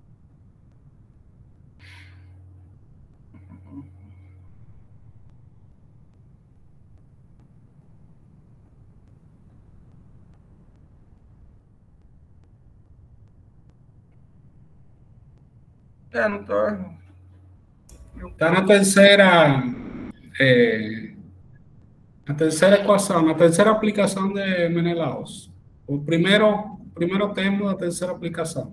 [SPEAKER 2] É, não tá.
[SPEAKER 1] Está na terceira, é, na terceira equação, na terceira aplicação de Menelaus. O primeiro, primeiro termo da terceira aplicação.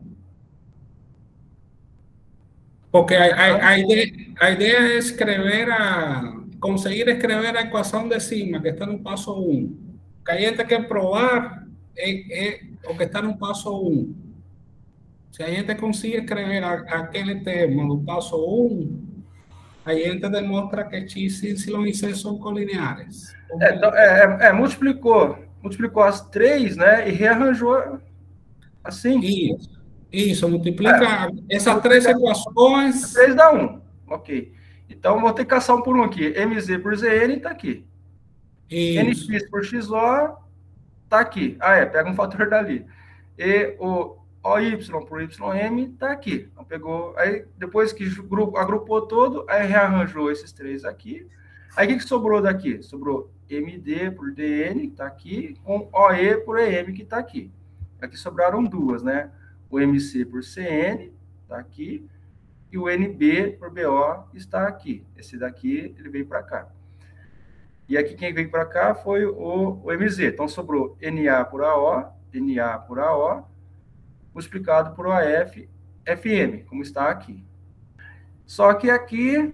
[SPEAKER 1] Porque a, a, a, ideia, a ideia é escrever a, conseguir escrever a equação de cima, que está no passo um. O que a gente quer provar é, é o que está no passo um. Se a gente consegue escrever a, aquele termo do passo um, a gente demonstra que X, Y e C são colineares.
[SPEAKER 2] É, então, é, é, multiplicou, multiplicou as três, né, e rearranjou assim.
[SPEAKER 1] Isso, isso multiplica é, essas três equações.
[SPEAKER 2] três dá um, ok. Então, vou ter que caçar um por um aqui. M Z por Z N está aqui.
[SPEAKER 1] Isso.
[SPEAKER 2] N X por X O está aqui. Ah, é, pega um fator dali. E o O Y por Y M está aqui. Então, pegou, aí depois que agrupou todo, aí rearranjou esses três aqui. Aí, o que, que sobrou daqui? Sobrou M D por D N, que está aqui, com O E por E M, que está aqui. Aqui sobraram duas, né? O M C por C N, está aqui, e o N B por B O está aqui. Esse daqui, ele veio para cá. E aqui, quem veio para cá foi o, o M Z. Então, sobrou N A por A O, N A por A O, multiplicado por O F, F M, como está aqui. Só que aqui...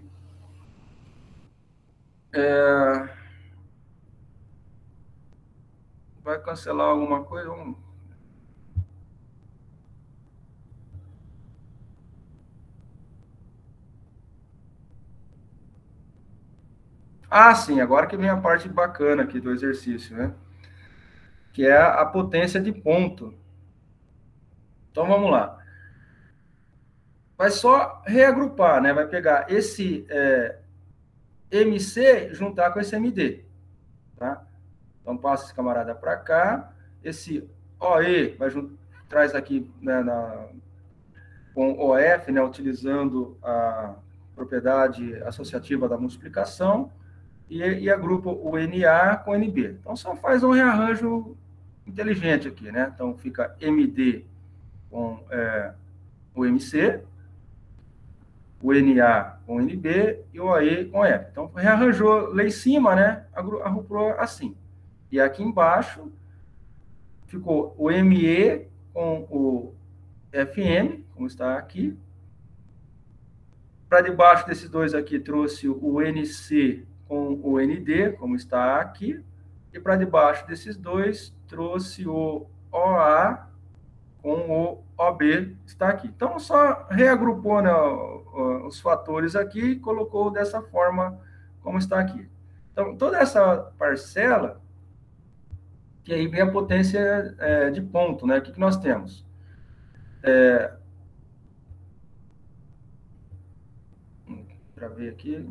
[SPEAKER 2] É, vai cancelar alguma coisa? Vamos... Ah, sim, agora que vem a parte bacana aqui do exercício, né? Que é a potência de ponto. Então, vamos lá. Vai só reagrupar, né? Vai pegar esse é, M C juntar com esse M D, tá? Então, passa esse camarada para cá. Esse O E vai juntar, traz aqui, né, na, com O F, né, utilizando a propriedade associativa da multiplicação. E, e agrupa o N A com N B. Então, só faz um rearranjo inteligente aqui, né? Então, fica M D com é, o M C, o N A com N B e o A E com F. Então, rearranjou lá em cima, né? Agrupou assim. E aqui embaixo ficou o M E com o F M, como está aqui. Para debaixo desses dois aqui, trouxe o N C com o N D, como está aqui, e para debaixo desses dois, trouxe o O A com o O B, está aqui. Então, só reagrupou, né, os fatores aqui e colocou dessa forma como está aqui. Então, toda essa parcela, que aí vem a potência é, de ponto, né? O que, que nós temos? É, para ver aqui...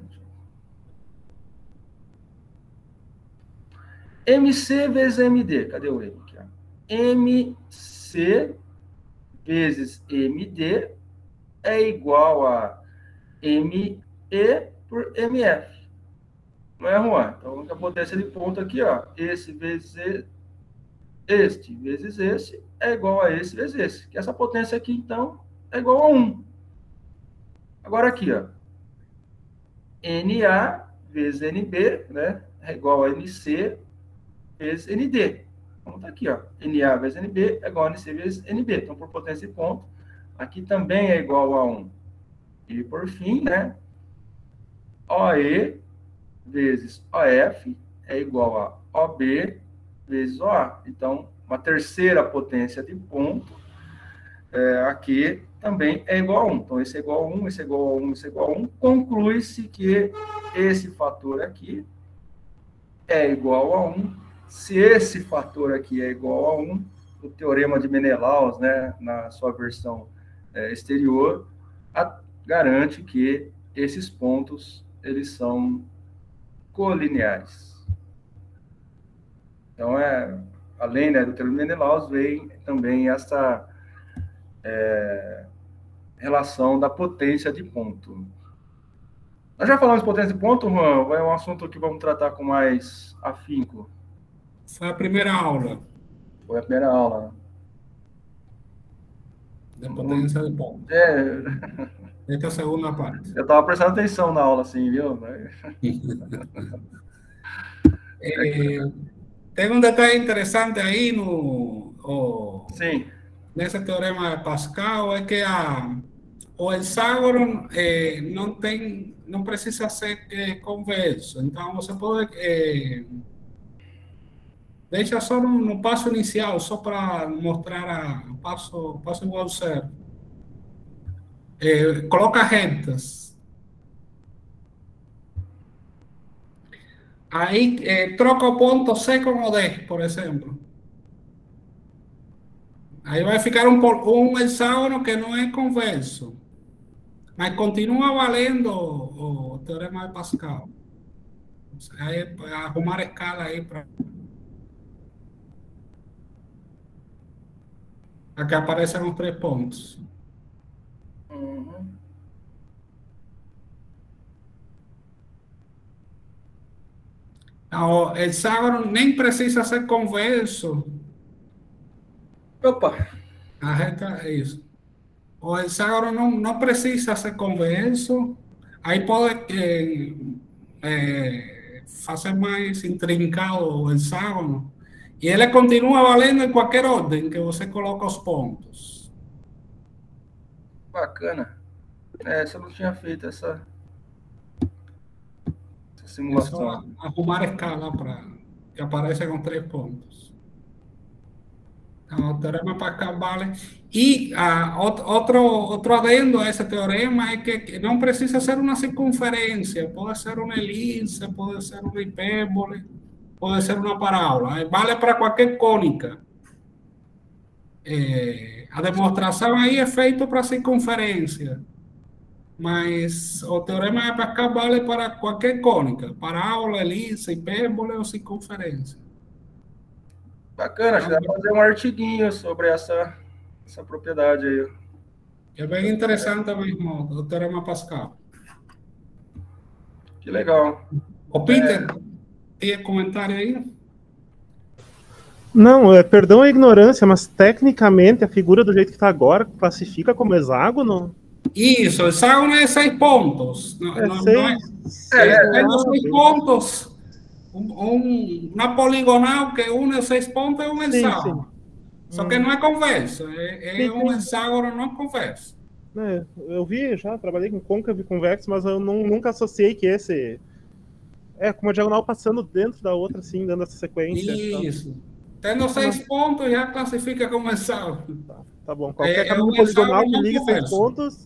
[SPEAKER 2] M C vezes M D. Cadê o M aqui? M C vezes M D é igual a M E por M F. Não é, Juan? Então, a potência de ponto aqui, ó, esse vezes este vezes esse é igual a esse vezes esse. Que essa potência aqui, então, é igual a um. Agora aqui, ó, N A vezes N B, né, é igual a N C vezes N D. Então, tá aqui, ó. N A vezes N B é igual a N C vezes N B. Então, por potência de ponto, aqui também é igual a um. E, por fim, né, O E vezes O F é igual a O B vezes O A. Então, uma terceira potência de ponto é, aqui também é igual a um. Então, esse é igual a um, esse é igual a um, esse é igual a um. Conclui-se que esse fator aqui é igual a um. Se esse fator aqui é igual a um, o teorema de Menelaus, né, na sua versão é, exterior, a, garante que esses pontos eles são colineares. Então, é, além, né, do teorema de Menelaus, vem também essa é, relação da potência de ponto. Nós já falamos de potência de ponto, Juan? Vai um assunto que vamos tratar com mais afinco.
[SPEAKER 1] Foi a primeira aula.
[SPEAKER 2] Foi a primeira aula.
[SPEAKER 1] Da potência de ponto.
[SPEAKER 2] É.
[SPEAKER 1] Esta é a segunda parte.
[SPEAKER 2] Eu estava prestando atenção na aula, assim, viu?
[SPEAKER 1] É, tem um detalhe interessante aí no o,
[SPEAKER 2] Sim.
[SPEAKER 1] nesse teorema de Pascal, é que a, o hexágono é, não tem, não precisa ser é, convexo. Então, você pode... É, deixa só no, no passo inicial, só para mostrar o passo, passo igual zero. É, coloca retas. Aí é, troca o ponto C com o D, por exemplo. Aí vai ficar um, um hexágono que não é convexo, mas continua valendo o, o teorema de Pascal. Aí arrumar a escala aí para que apareçam os três pontos.
[SPEAKER 2] Uhum.
[SPEAKER 1] O hexágono nem precisa ser convexo.
[SPEAKER 2] Opa!
[SPEAKER 1] A reta é isso. O hexágono não, não precisa ser convexo. Aí pode é, é, fazer mais intrincado o hexágono. E ele continua valendo em qualquer ordem que você coloca os pontos.
[SPEAKER 2] Bacana. É, você não tinha feito essa, essa
[SPEAKER 1] É só
[SPEAKER 2] simulação.
[SPEAKER 1] arrumar a escala para que apareça com três pontos. Então, o teorema Pascal vale. E ah, outro, outro outro adendo a esse teorema é que, que não precisa ser uma circunferência, pode ser uma elipse, pode ser uma hipérbole, pode ser uma parábola, vale para qualquer cônica. É, a demonstração aí é feita para circunferência, mas o teorema de Pascal vale para qualquer cônica, parábola, elipse, hipérbole ou circunferência.
[SPEAKER 2] Bacana, acho que dá pra fazer um artiguinho sobre essa, essa propriedade aí.
[SPEAKER 1] É bem interessante mesmo o teorema Pascal.
[SPEAKER 2] Que legal.
[SPEAKER 1] O Peter, tem comentário aí?
[SPEAKER 5] Não, é, perdão a ignorância, mas tecnicamente a figura do jeito que está agora classifica como hexágono?
[SPEAKER 1] Isso, hexágono é seis pontos. Não,
[SPEAKER 5] É
[SPEAKER 1] não, não
[SPEAKER 5] seis.
[SPEAKER 1] é,
[SPEAKER 5] seis
[SPEAKER 1] é, é
[SPEAKER 5] lados.
[SPEAKER 1] seis pontos. Um, um- uma poligonal que une os seis pontos é um
[SPEAKER 5] Sim,
[SPEAKER 1] hexágono.
[SPEAKER 5] sim.
[SPEAKER 1] Só
[SPEAKER 5] Hum.
[SPEAKER 1] que não é convexo, é, é
[SPEAKER 5] Sim,
[SPEAKER 1] um
[SPEAKER 5] sim.
[SPEAKER 1] hexágono não convexo.
[SPEAKER 5] É, eu vi já, trabalhei com côncavo e convexo, mas eu não- nunca associei que esse... É, com uma diagonal passando dentro da outra, assim, dando essa sequência.
[SPEAKER 1] Isso. Tendo seis pontos, já classifica como hexágono.
[SPEAKER 5] Tá, tá bom. Qualquer
[SPEAKER 1] É, é
[SPEAKER 5] caminho
[SPEAKER 1] um
[SPEAKER 5] poligonal
[SPEAKER 1] hexágono
[SPEAKER 5] que
[SPEAKER 1] não
[SPEAKER 5] ligue seis
[SPEAKER 1] convexo.
[SPEAKER 5] pontos...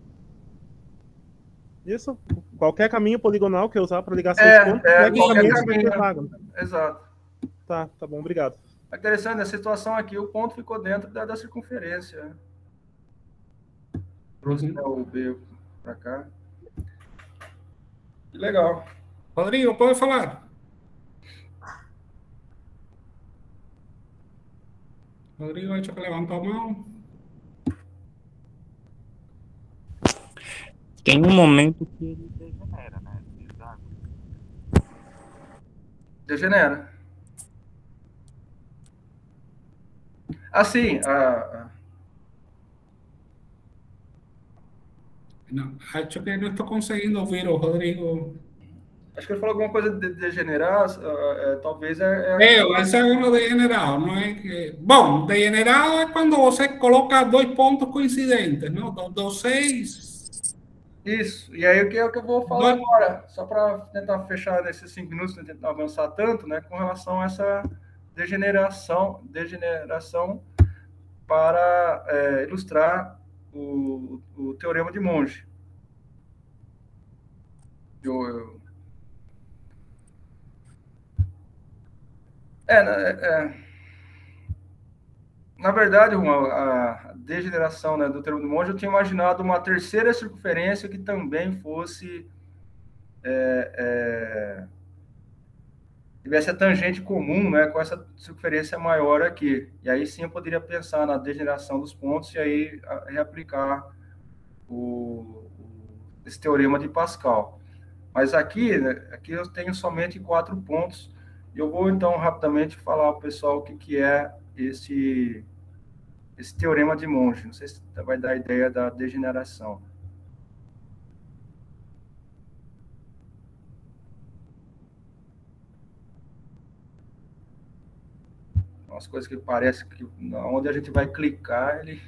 [SPEAKER 5] Isso. Qualquer caminho poligonal que eu usar para ligar seis
[SPEAKER 2] É,
[SPEAKER 5] pontos,
[SPEAKER 2] é,
[SPEAKER 5] tecnicamente
[SPEAKER 2] qualquer
[SPEAKER 5] isso vai ser
[SPEAKER 2] caminho.
[SPEAKER 5] hexágono.
[SPEAKER 2] Exato.
[SPEAKER 5] Tá, tá bom, obrigado.
[SPEAKER 2] É interessante, a situação aqui, o ponto ficou dentro da, da circunferência. Trouxe, né, o B para cá. Que legal.
[SPEAKER 1] Rodrigo, pode falar. Rodrigo, acho que levantou a mão.
[SPEAKER 6] Tem um momento que ele degenera, né?
[SPEAKER 2] Degenera. Assim, a, a...
[SPEAKER 1] Não, acho que não estou conseguindo ouvir o Rodrigo.
[SPEAKER 2] acho que ele falou alguma coisa de degenerar, uh, é, talvez é... é...
[SPEAKER 1] É, o hexágono degenerado, não é que... Bom, degenerado é quando você coloca dois pontos coincidentes, não? Dos, dos seis...
[SPEAKER 2] Isso, e aí o que é o que eu vou falar
[SPEAKER 1] Dois...
[SPEAKER 2] agora, só para tentar fechar nesses cinco minutos, não tentar avançar tanto, né, com relação a essa degeneração, degeneração para é, ilustrar o, o teorema de Monge. Eu, eu... É, é, na verdade, a degeneração, né, do teorema de Monge, eu tinha imaginado uma terceira circunferência que também fosse é, é, tivesse a tangente comum, né, com essa circunferência maior aqui. E aí sim eu poderia pensar na degeneração dos pontos e aí reaplicar o, esse teorema de Pascal. Mas aqui, né, aqui eu tenho somente quatro pontos. E eu vou, então, rapidamente falar para o pessoal o que, que é esse, esse teorema de Monge. Não sei se vai dar a ideia da degeneração. Umas coisas que parece que onde a gente vai clicar, ele...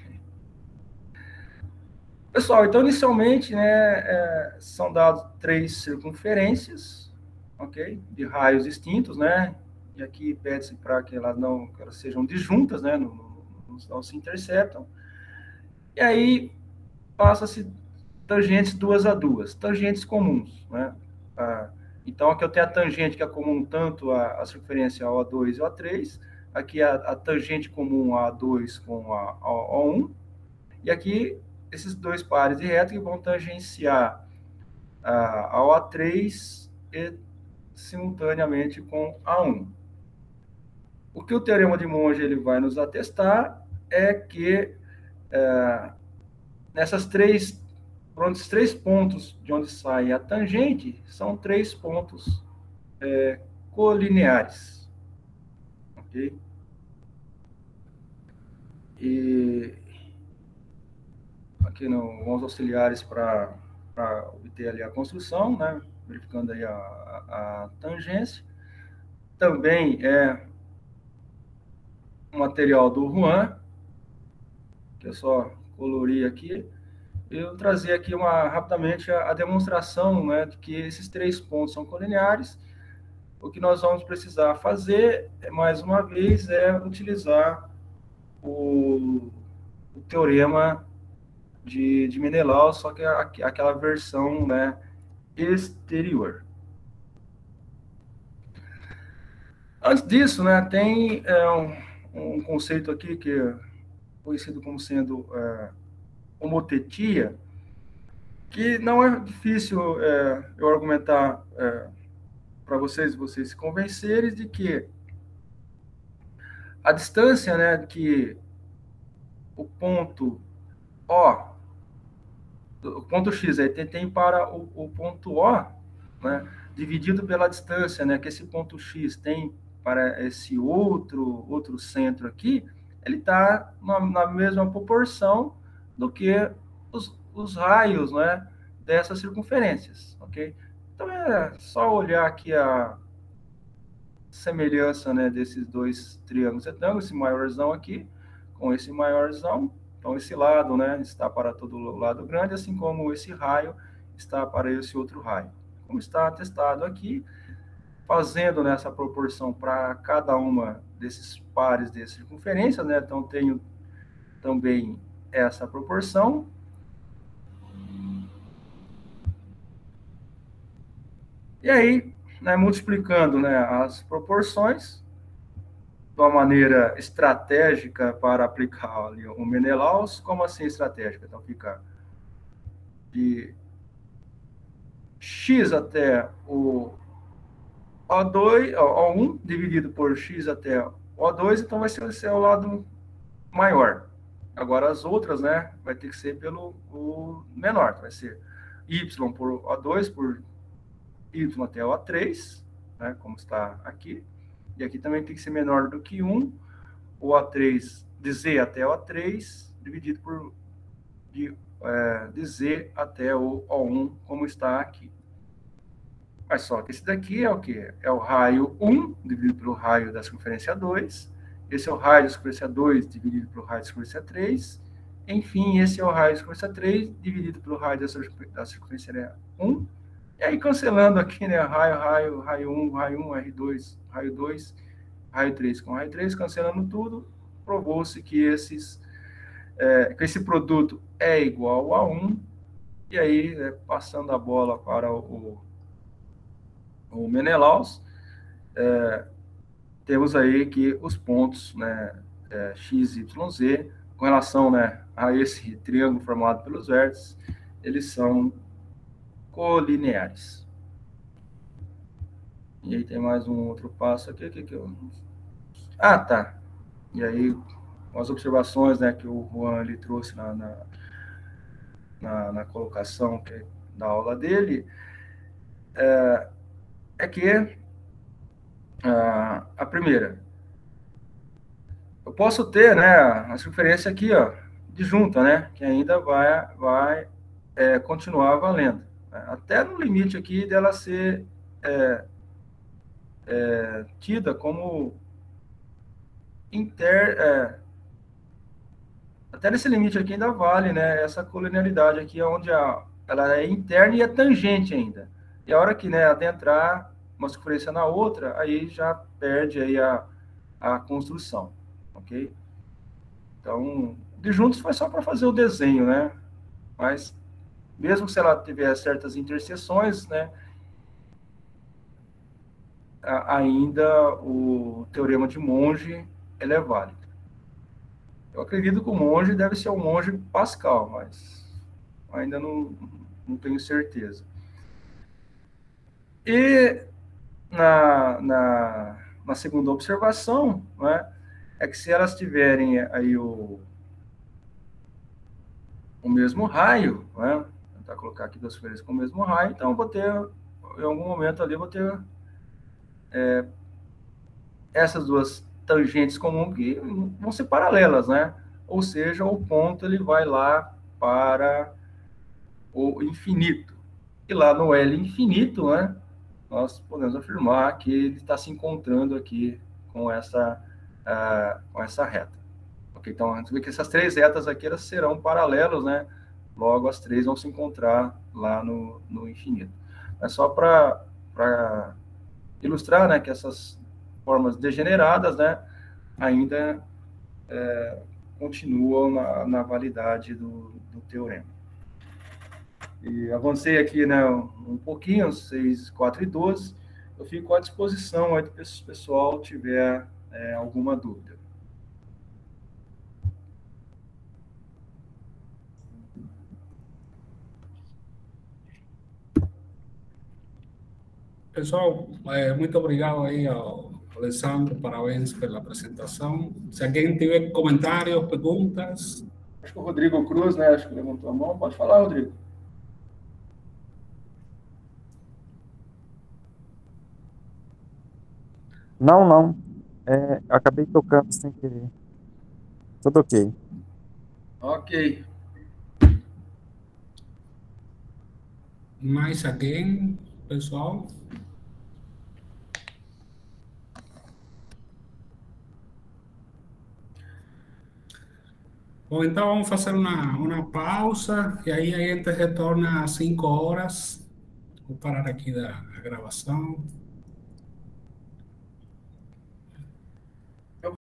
[SPEAKER 2] Pessoal, então, inicialmente, né, é, são dados três circunferências, ok? De raios distintos, né? E aqui pede-se para que elas não que elas sejam disjuntas, né? Não, não, não se interceptam. E aí, passa-se tangentes duas a duas, tangentes comuns, né? Ah, então, aqui eu tenho a tangente que é comum tanto a, a circunferência O dois e O três, aqui a, a tangente comum A dois com a, a O um, e aqui esses dois pares de retas que vão tangenciar a, a O três e simultaneamente com A um. O que o teorema de Monge ele vai nos atestar é que é, nessas três, por esses três pontos de onde sai a tangente, são três pontos é, colineares. Ok? E aqui no, vamos auxiliares para obter ali a construção, né? Verificando aí a, a, a tangência. Também é o material do Juan, que eu só colori aqui. eu trazer aqui uma, rapidamente a, a demonstração, né, de que esses três pontos são colineares. O que nós vamos precisar fazer, mais uma vez, é utilizar o, o teorema de, de Menelaus, só que a, aquela versão, né, exterior. Antes disso, né, tem é, um, um conceito aqui que é conhecido como sendo é, homotetia, que não é difícil é, eu argumentar é, para vocês, vocês se convencerem de que a distância, né, que o ponto O, o ponto X aí tem para o, o ponto O, né, dividido pela distância, né, que esse ponto X tem para esse outro, outro centro aqui, ele está na, na mesma proporção do que os, os raios, né, dessas circunferências, ok? Então, é só olhar aqui a semelhança, né, desses dois triângulos retângulos, esse maiorzão aqui com esse maiorzão. Então, esse lado, né, está para todo o lado grande, assim como esse raio está para esse outro raio. Como está atestado aqui, fazendo nessa proporção para cada uma desses pares de circunferências, né, então tenho também essa proporção. E aí, né, multiplicando, né, as proporções de uma maneira estratégica para aplicar ali o Menelaus. Como assim estratégica? Então fica de x até o O dois, O um dividido por x até O dois, então vai ser, ser o lado maior. Agora as outras, né, vai ter que ser pelo o menor, vai ser y por O dois por y até O três, né, como está aqui. E aqui também tem que ser menor do que um, o O três de z até O três, dividido por de, é, de z até o O um, como está aqui. Mas só que esse daqui é o quê? É o raio um, dividido pelo raio da circunferência dois. Esse é o raio da circunferência dois, dividido pelo raio da circunferência três. Enfim, esse é o raio da circunferência três, dividido pelo raio da circunferência um. E aí, cancelando aqui, né, raio, raio, raio um, raio um, R dois, raio dois, raio três com raio três, cancelando tudo, provou-se que, esses, é, que esse produto é igual a um. E aí, é, passando a bola para o, o Menelaus, é, temos aí que os pontos, né, é, x, y, z, com relação, né, a esse triângulo formado pelos vértices, eles são colineares. E aí tem mais um outro passo aqui, que que eu... Ah, tá. E aí, as observações, né, que o Juan ele trouxe na, na, na, na colocação que, da aula dele, é, é que a, a primeira, eu posso ter, né, a circunferência aqui, ó, de junta, né, que ainda vai, vai é, continuar valendo. Até no limite aqui dela ser é, é, tida como inter... É, até nesse limite aqui ainda vale, né, essa colinearidade aqui, onde a, ela é interna e é tangente ainda. E a hora que, né, adentrar uma circunferência na outra, aí já perde aí a, a construção, ok? Então, de juntos foi só para fazer o desenho, né? Mas mesmo se ela tiver certas interseções, né, ainda o teorema de Monge ele é válido. Eu acredito que o Monge deve ser o Monge Pascal, mas ainda não, não tenho certeza. E na, na, na segunda observação, né, é que se elas tiverem aí o, o mesmo raio, né, tentar colocar aqui duas circunferências com o mesmo raio, então eu vou ter, em algum momento ali, eu vou ter é, essas duas tangentes comuns que vão ser paralelas, né? Ou seja, o ponto ele vai lá para o infinito. E lá no L infinito, né, nós podemos afirmar que ele está se encontrando aqui com essa, uh, com essa reta. Okay? Então, a gente vê que essas três retas aqui elas serão paralelas, né, logo as três vão se encontrar lá no, no infinito. É só para ilustrar, né, que essas formas degeneradas, né, ainda é, continuam na, na validade do, do teorema. E avancei aqui, né, um pouquinho, seis, quatro e doze. Eu fico à disposição aí, se o pessoal tiver é, alguma dúvida.
[SPEAKER 1] Pessoal, é, muito obrigado aí ao Alessandro, parabéns pela apresentação. Se alguém tiver comentários, perguntas...
[SPEAKER 2] Acho que o Rodrigo Cruz, né, acho que levantou a mão. Pode falar, Rodrigo.
[SPEAKER 6] Não, não. É, acabei tocando sem querer. Tudo ok.
[SPEAKER 2] Ok.
[SPEAKER 1] Mais alguém, pessoal? Bom, então vamos fazer uma, uma pausa e aí a gente retorna às cinco horas. Vou parar aqui da gravação.